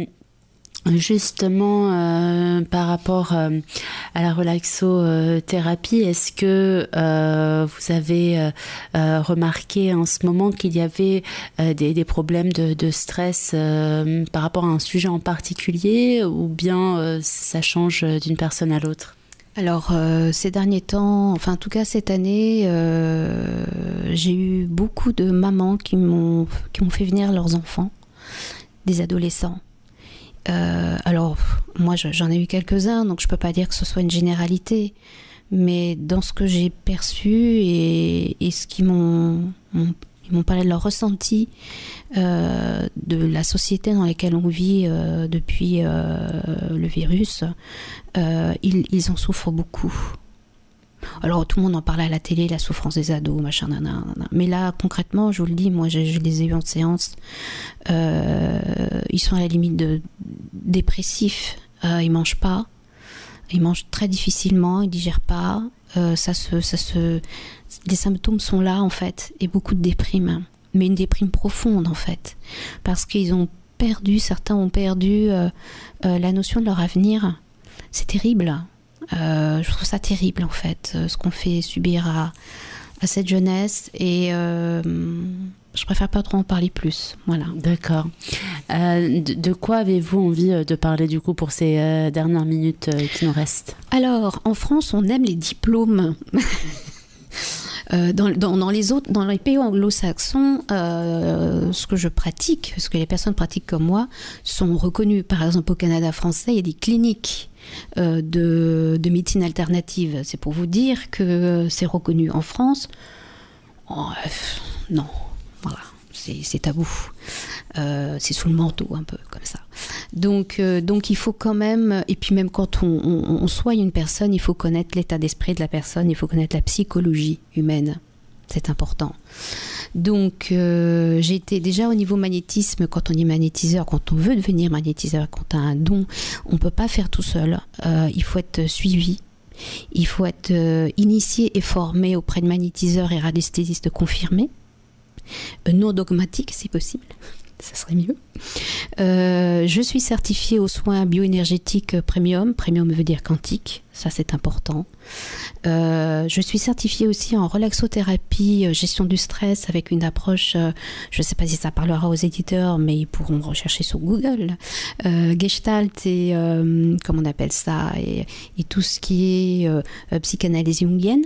justement, euh, par rapport euh, à la relaxothérapie, est-ce que euh, vous avez euh, euh, remarqué en ce moment qu'il y avait euh, des, des problèmes de, de stress euh, par rapport à un sujet en particulier, ou bien euh, ça change d'une personne à l'autre ? Alors, euh, ces derniers temps, enfin en tout cas cette année, euh, j'ai eu beaucoup de mamans qui m'ont, qui m'ont fait venir leurs enfants, des adolescents. Euh, alors, moi j'en ai eu quelques-uns, donc je ne peux pas dire que ce soit une généralité, mais dans ce que j'ai perçu et, et ce qu'ils m'ont, m'ont, ils m'ont parlé de leur ressenti euh, de la société dans laquelle on vit euh, depuis euh, le virus, euh, ils, ils en souffrent beaucoup. Alors tout le monde en parle à la télé, la souffrance des ados, machin, nanana, nanana. Mais là concrètement, je vous le dis, moi je, je les ai eus en séance, euh, ils sont à la limite de dépressifs, euh, ils mangent pas, ils mangent très difficilement, ils digèrent pas, euh, ça se, ça se, les symptômes sont là en fait, et beaucoup de déprime, mais une déprime profonde en fait, parce qu'ils ont perdu, certains ont perdu euh, euh, la notion de leur avenir. C'est terrible. Euh, je trouve ça terrible en fait, ce qu'on fait subir à, à cette jeunesse et euh, je préfère pas trop en parler plus. Voilà. D'accord. Euh, de, de quoi avez-vous envie de parler du coup pour ces euh, dernières minutes euh, qui nous restent? Alors, en France, on aime les diplômes. Euh, dans, dans, dans les autres, dans les pays anglo-saxons, euh, ce que je pratique, ce que les personnes pratiquent comme moi, sont reconnus. Par exemple, au Canada français, il y a des cliniques euh, de, de médecine alternative. C'est pour vous dire que c'est reconnu. En France, oh, euh, non, voilà, c'est, c'est tabou. Euh, c'est sous le manteau, un peu comme ça. Donc, euh, donc il faut quand même, et puis même quand on, on, on soigne une personne, il faut connaître l'état d'esprit de la personne, il faut connaître la psychologie humaine. C'est important. Donc, euh, j'ai été déjà au niveau magnétisme, quand on est magnétiseur, quand on veut devenir magnétiseur, quand on a un don, on ne peut pas faire tout seul. Euh, il faut être suivi. Il faut être euh, initié et formé auprès de magnétiseurs et radiesthésistes confirmés. Euh, non dogmatiques, si possible. Ça serait mieux. Euh, je suis certifiée aux soins bioénergétiques premium. Premium veut dire quantique, ça c'est important. Euh, je suis certifiée aussi en relaxothérapie, gestion du stress avec une approche, euh, je ne sais pas si ça parlera aux éditeurs, mais ils pourront rechercher sur Google. Euh, Gestalt et, euh, comment on appelle ça, et, et tout ce qui est euh, psychanalyse jungienne.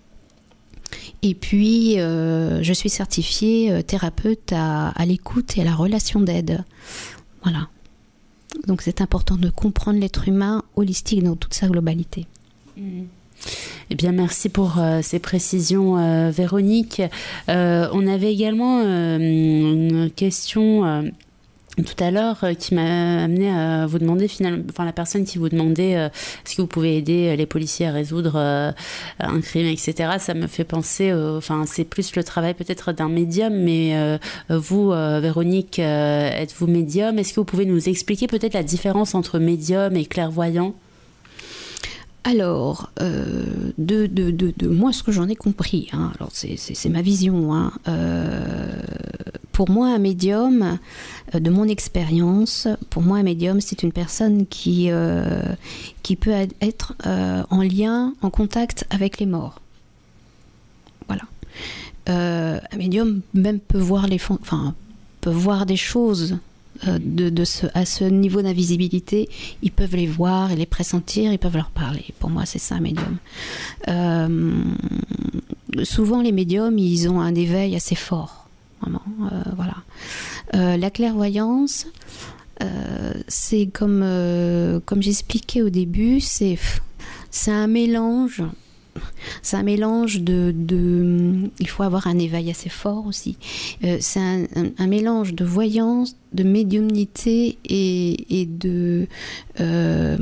Et puis, euh, je suis certifiée euh, thérapeute à, à l'écoute et à la relation d'aide. Voilà. Donc, c'est important de comprendre l'être humain holistique dans toute sa globalité. Mmh. Eh bien, merci pour euh, ces précisions, euh, Véronique. Euh, on avait également euh, une question... Euh tout à l'heure, euh, qui m'a amené à vous demander finalement, enfin la personne qui vous demandait euh, est-ce que vous pouvez aider les policiers à résoudre euh, un crime, et cetera. Ça me fait penser, euh, enfin c'est plus le travail peut-être d'un médium, mais euh, vous, euh, Véronique, euh, êtes-vous médium? Est-ce que vous pouvez nous expliquer peut-être la différence entre médium et clairvoyant? Alors, euh, de, de, de, de moi, ce que j'en ai compris, hein, alors c'est, c'est, c'est ma vision, hein, euh, pour moi, un médium, euh, de mon expérience, pour moi, un médium, c'est une personne qui, euh, qui peut être euh, en lien, en contact avec les morts. Voilà. Euh, un médium même peut voir, les, enfin, peut voir des choses. De, de ce, à ce niveau d'invisibilité, ils peuvent les voir et les pressentir, ils peuvent leur parler. Pour moi, c'est ça, un médium. Euh, souvent, les médiums, ils ont un éveil assez fort. Vraiment, euh, voilà. Euh, la clairvoyance, euh, c'est comme, euh, comme j'expliquais au début, c'est, c'est un mélange... C'est un mélange de, de... Il faut avoir un éveil assez fort aussi. Euh, c'est un, un, un mélange de voyance, de médiumnité et, et de... Euh,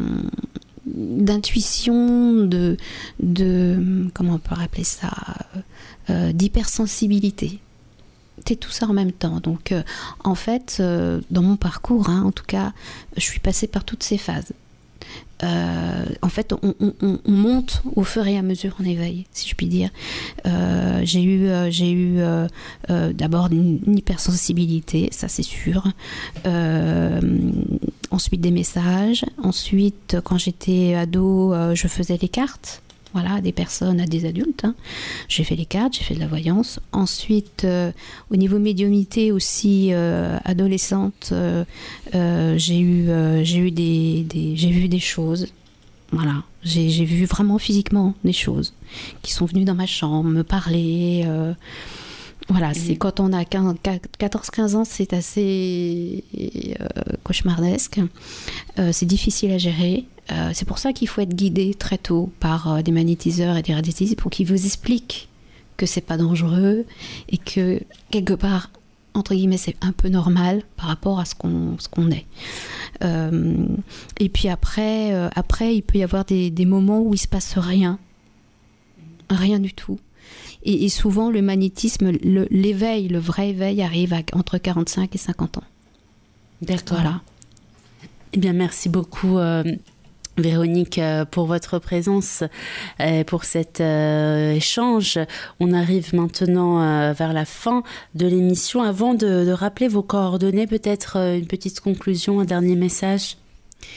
d'intuition, de, de... Comment on peut appeler ça euh, d'hypersensibilité. C'est tout ça en même temps. Donc, euh, en fait, euh, dans mon parcours, hein, en tout cas, je suis passée par toutes ces phases. Euh, en fait, on, on, on monte au fur et à mesure en éveil, si je puis dire. Euh, j'ai eu, euh, j'ai eu euh, euh, d'abord une, une hypersensibilité, ça c'est sûr. Euh, ensuite des messages. Ensuite, quand j'étais ado, euh, je faisais les cartes. Voilà, à des personnes, à des adultes. Hein. J'ai fait les cartes, j'ai fait de la voyance. Ensuite, euh, au niveau médiumnité aussi, euh, adolescente, euh, euh, j'ai eu, euh, j'ai eu des, des, j'ai vu des choses. Voilà, j'ai, j'ai vu vraiment physiquement des choses qui sont venues dans ma chambre, me parler. Euh, voilà, c'est quand on a quatorze quinze ans, c'est assez euh, cauchemardesque. Euh, c'est difficile à gérer. Euh, c'est pour ça qu'il faut être guidé très tôt par euh, des magnétiseurs et des radiesthésistes pour qu'ils vous expliquent que c'est pas dangereux et que quelque part, entre guillemets, c'est un peu normal par rapport à ce qu'on, ce qu'on est. Euh, et puis après, euh, après, il peut y avoir des, des moments où il se passe rien, rien du tout. Et, et souvent, le magnétisme, le, l'éveil, le vrai éveil arrive à, entre quarante-cinq et cinquante ans. D'accord. Voilà. Eh bien, merci beaucoup. Euh... Véronique, pour votre présence, pour cet euh, échange. On arrive maintenant euh, vers la fin de l'émission. Avant de, de rappeler vos coordonnées, peut-être une petite conclusion, un dernier message.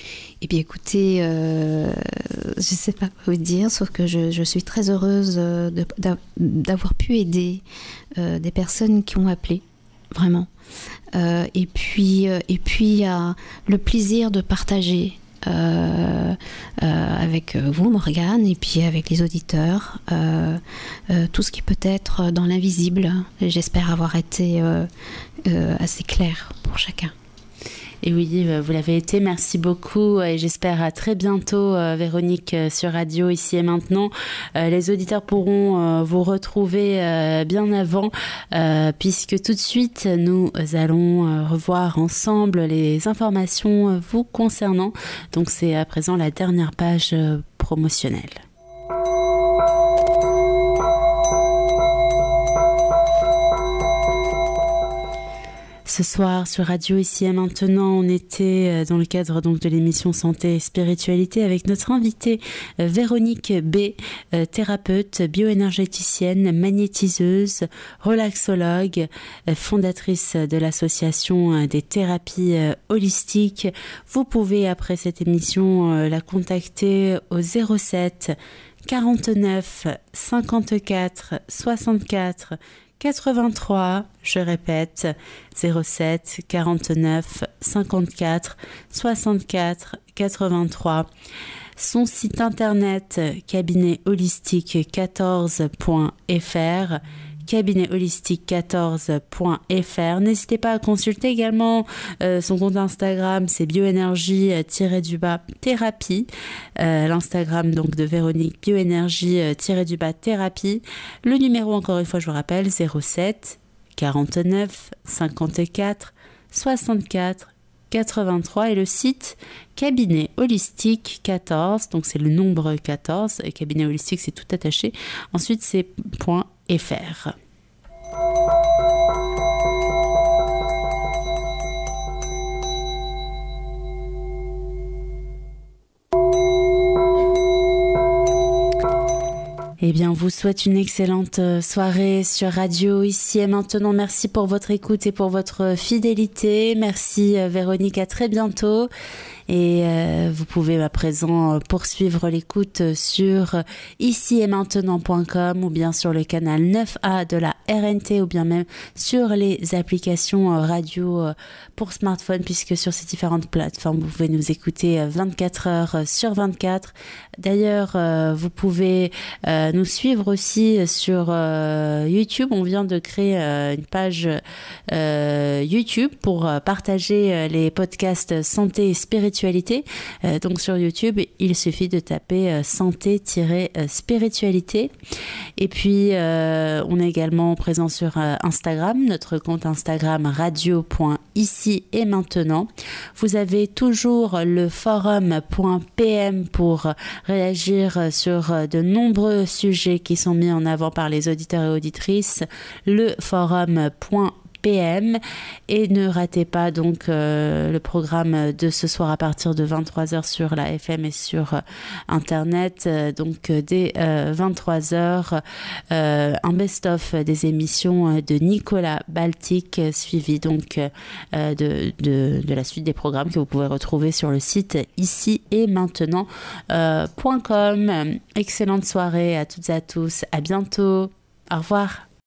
Eh bien, écoutez, euh, je ne sais pas quoi vous dire, sauf que je, je suis très heureuse de, d'avoir pu aider euh, des personnes qui ont appelé, vraiment. Euh, et puis, euh, et puis euh, le plaisir de partager euh, euh, avec vous, Morgane, et puis avec les auditeurs, euh, euh, tout ce qui peut être dans l'invisible. Et j'espère avoir été euh, euh, assez claire pour chacun. Et oui, vous l'avez été, merci beaucoup et j'espère à très bientôt, euh, Véronique, euh, sur Radio Ici et Maintenant. Euh, les auditeurs pourront euh, vous retrouver euh, bien avant, euh, puisque tout de suite, nous allons euh, revoir ensemble les informations euh, vous concernant. Donc c'est à présent la dernière page euh, promotionnelle. Ce soir sur Radio Ici et Maintenant, on était dans le cadre donc de l'émission Santé et Spiritualité avec notre invitée Véronique B, thérapeute, bioénergéticienne, magnétiseuse, relaxologue, fondatrice de l'association des thérapies holistiques. Vous pouvez après cette émission la contacter au zéro sept quarante-neuf cinquante-quatre soixante-quatre quatre-vingt-trois, je répète, zéro sept quarante-neuf cinquante-quatre soixante-quatre quatre-vingt-trois. Son site internet cabinet holistique quatorze point f r, cabinet holistique quatorze point f r. N'hésitez pas à consulter également euh, son compte Instagram, c'est bioénergie-du-bas thérapie. Euh, L'Instagram donc de Véronique, bioénergie-du-bas thérapie. Le numéro, encore une fois, je vous rappelle, zéro sept quarante-neuf cinquante-quatre soixante-quatre quatre-vingt-trois et le site cabinet holistique quatorze, donc c'est le nombre quatorze, et cabinet holistique c'est tout attaché, ensuite c'est .fr. Eh bien, on vous souhaite une excellente soirée sur Radio Ici et Maintenant. Merci pour votre écoute et pour votre fidélité. Merci Véronique, à très bientôt. Et euh, vous pouvez à présent poursuivre l'écoute sur ici et maintenant point com ou bien sur le canal neuf A de la R N T ou bien même sur les applications radio pour smartphone, puisque sur ces différentes plateformes vous pouvez nous écouter vingt-quatre heures sur vingt-quatre. D'ailleurs, euh, vous pouvez euh, nous suivre aussi sur euh, YouTube. On vient de créer euh, une page euh, YouTube pour partager les podcasts santé et spiritualité. Euh, donc sur YouTube, il suffit de taper euh, santé-spiritualité. Et puis, euh, on est également présent sur euh, Instagram, notre compte Instagram radio.ici et maintenant. Vous avez toujours le forum.pm pour réagir sur de nombreux sujets qui sont mis en avant par les auditeurs et auditrices. Le forum.pm. P M et ne ratez pas donc euh, le programme de ce soir à partir de vingt-trois heures sur la F M et sur euh, internet, euh, donc euh, dès euh, vingt-trois heures euh, un best-of des émissions de Nicolas Baltic, suivi donc euh, de, de, de la suite des programmes que vous pouvez retrouver sur le site ici et maintenant point com. Excellente soirée à toutes et à tous, à bientôt, au revoir.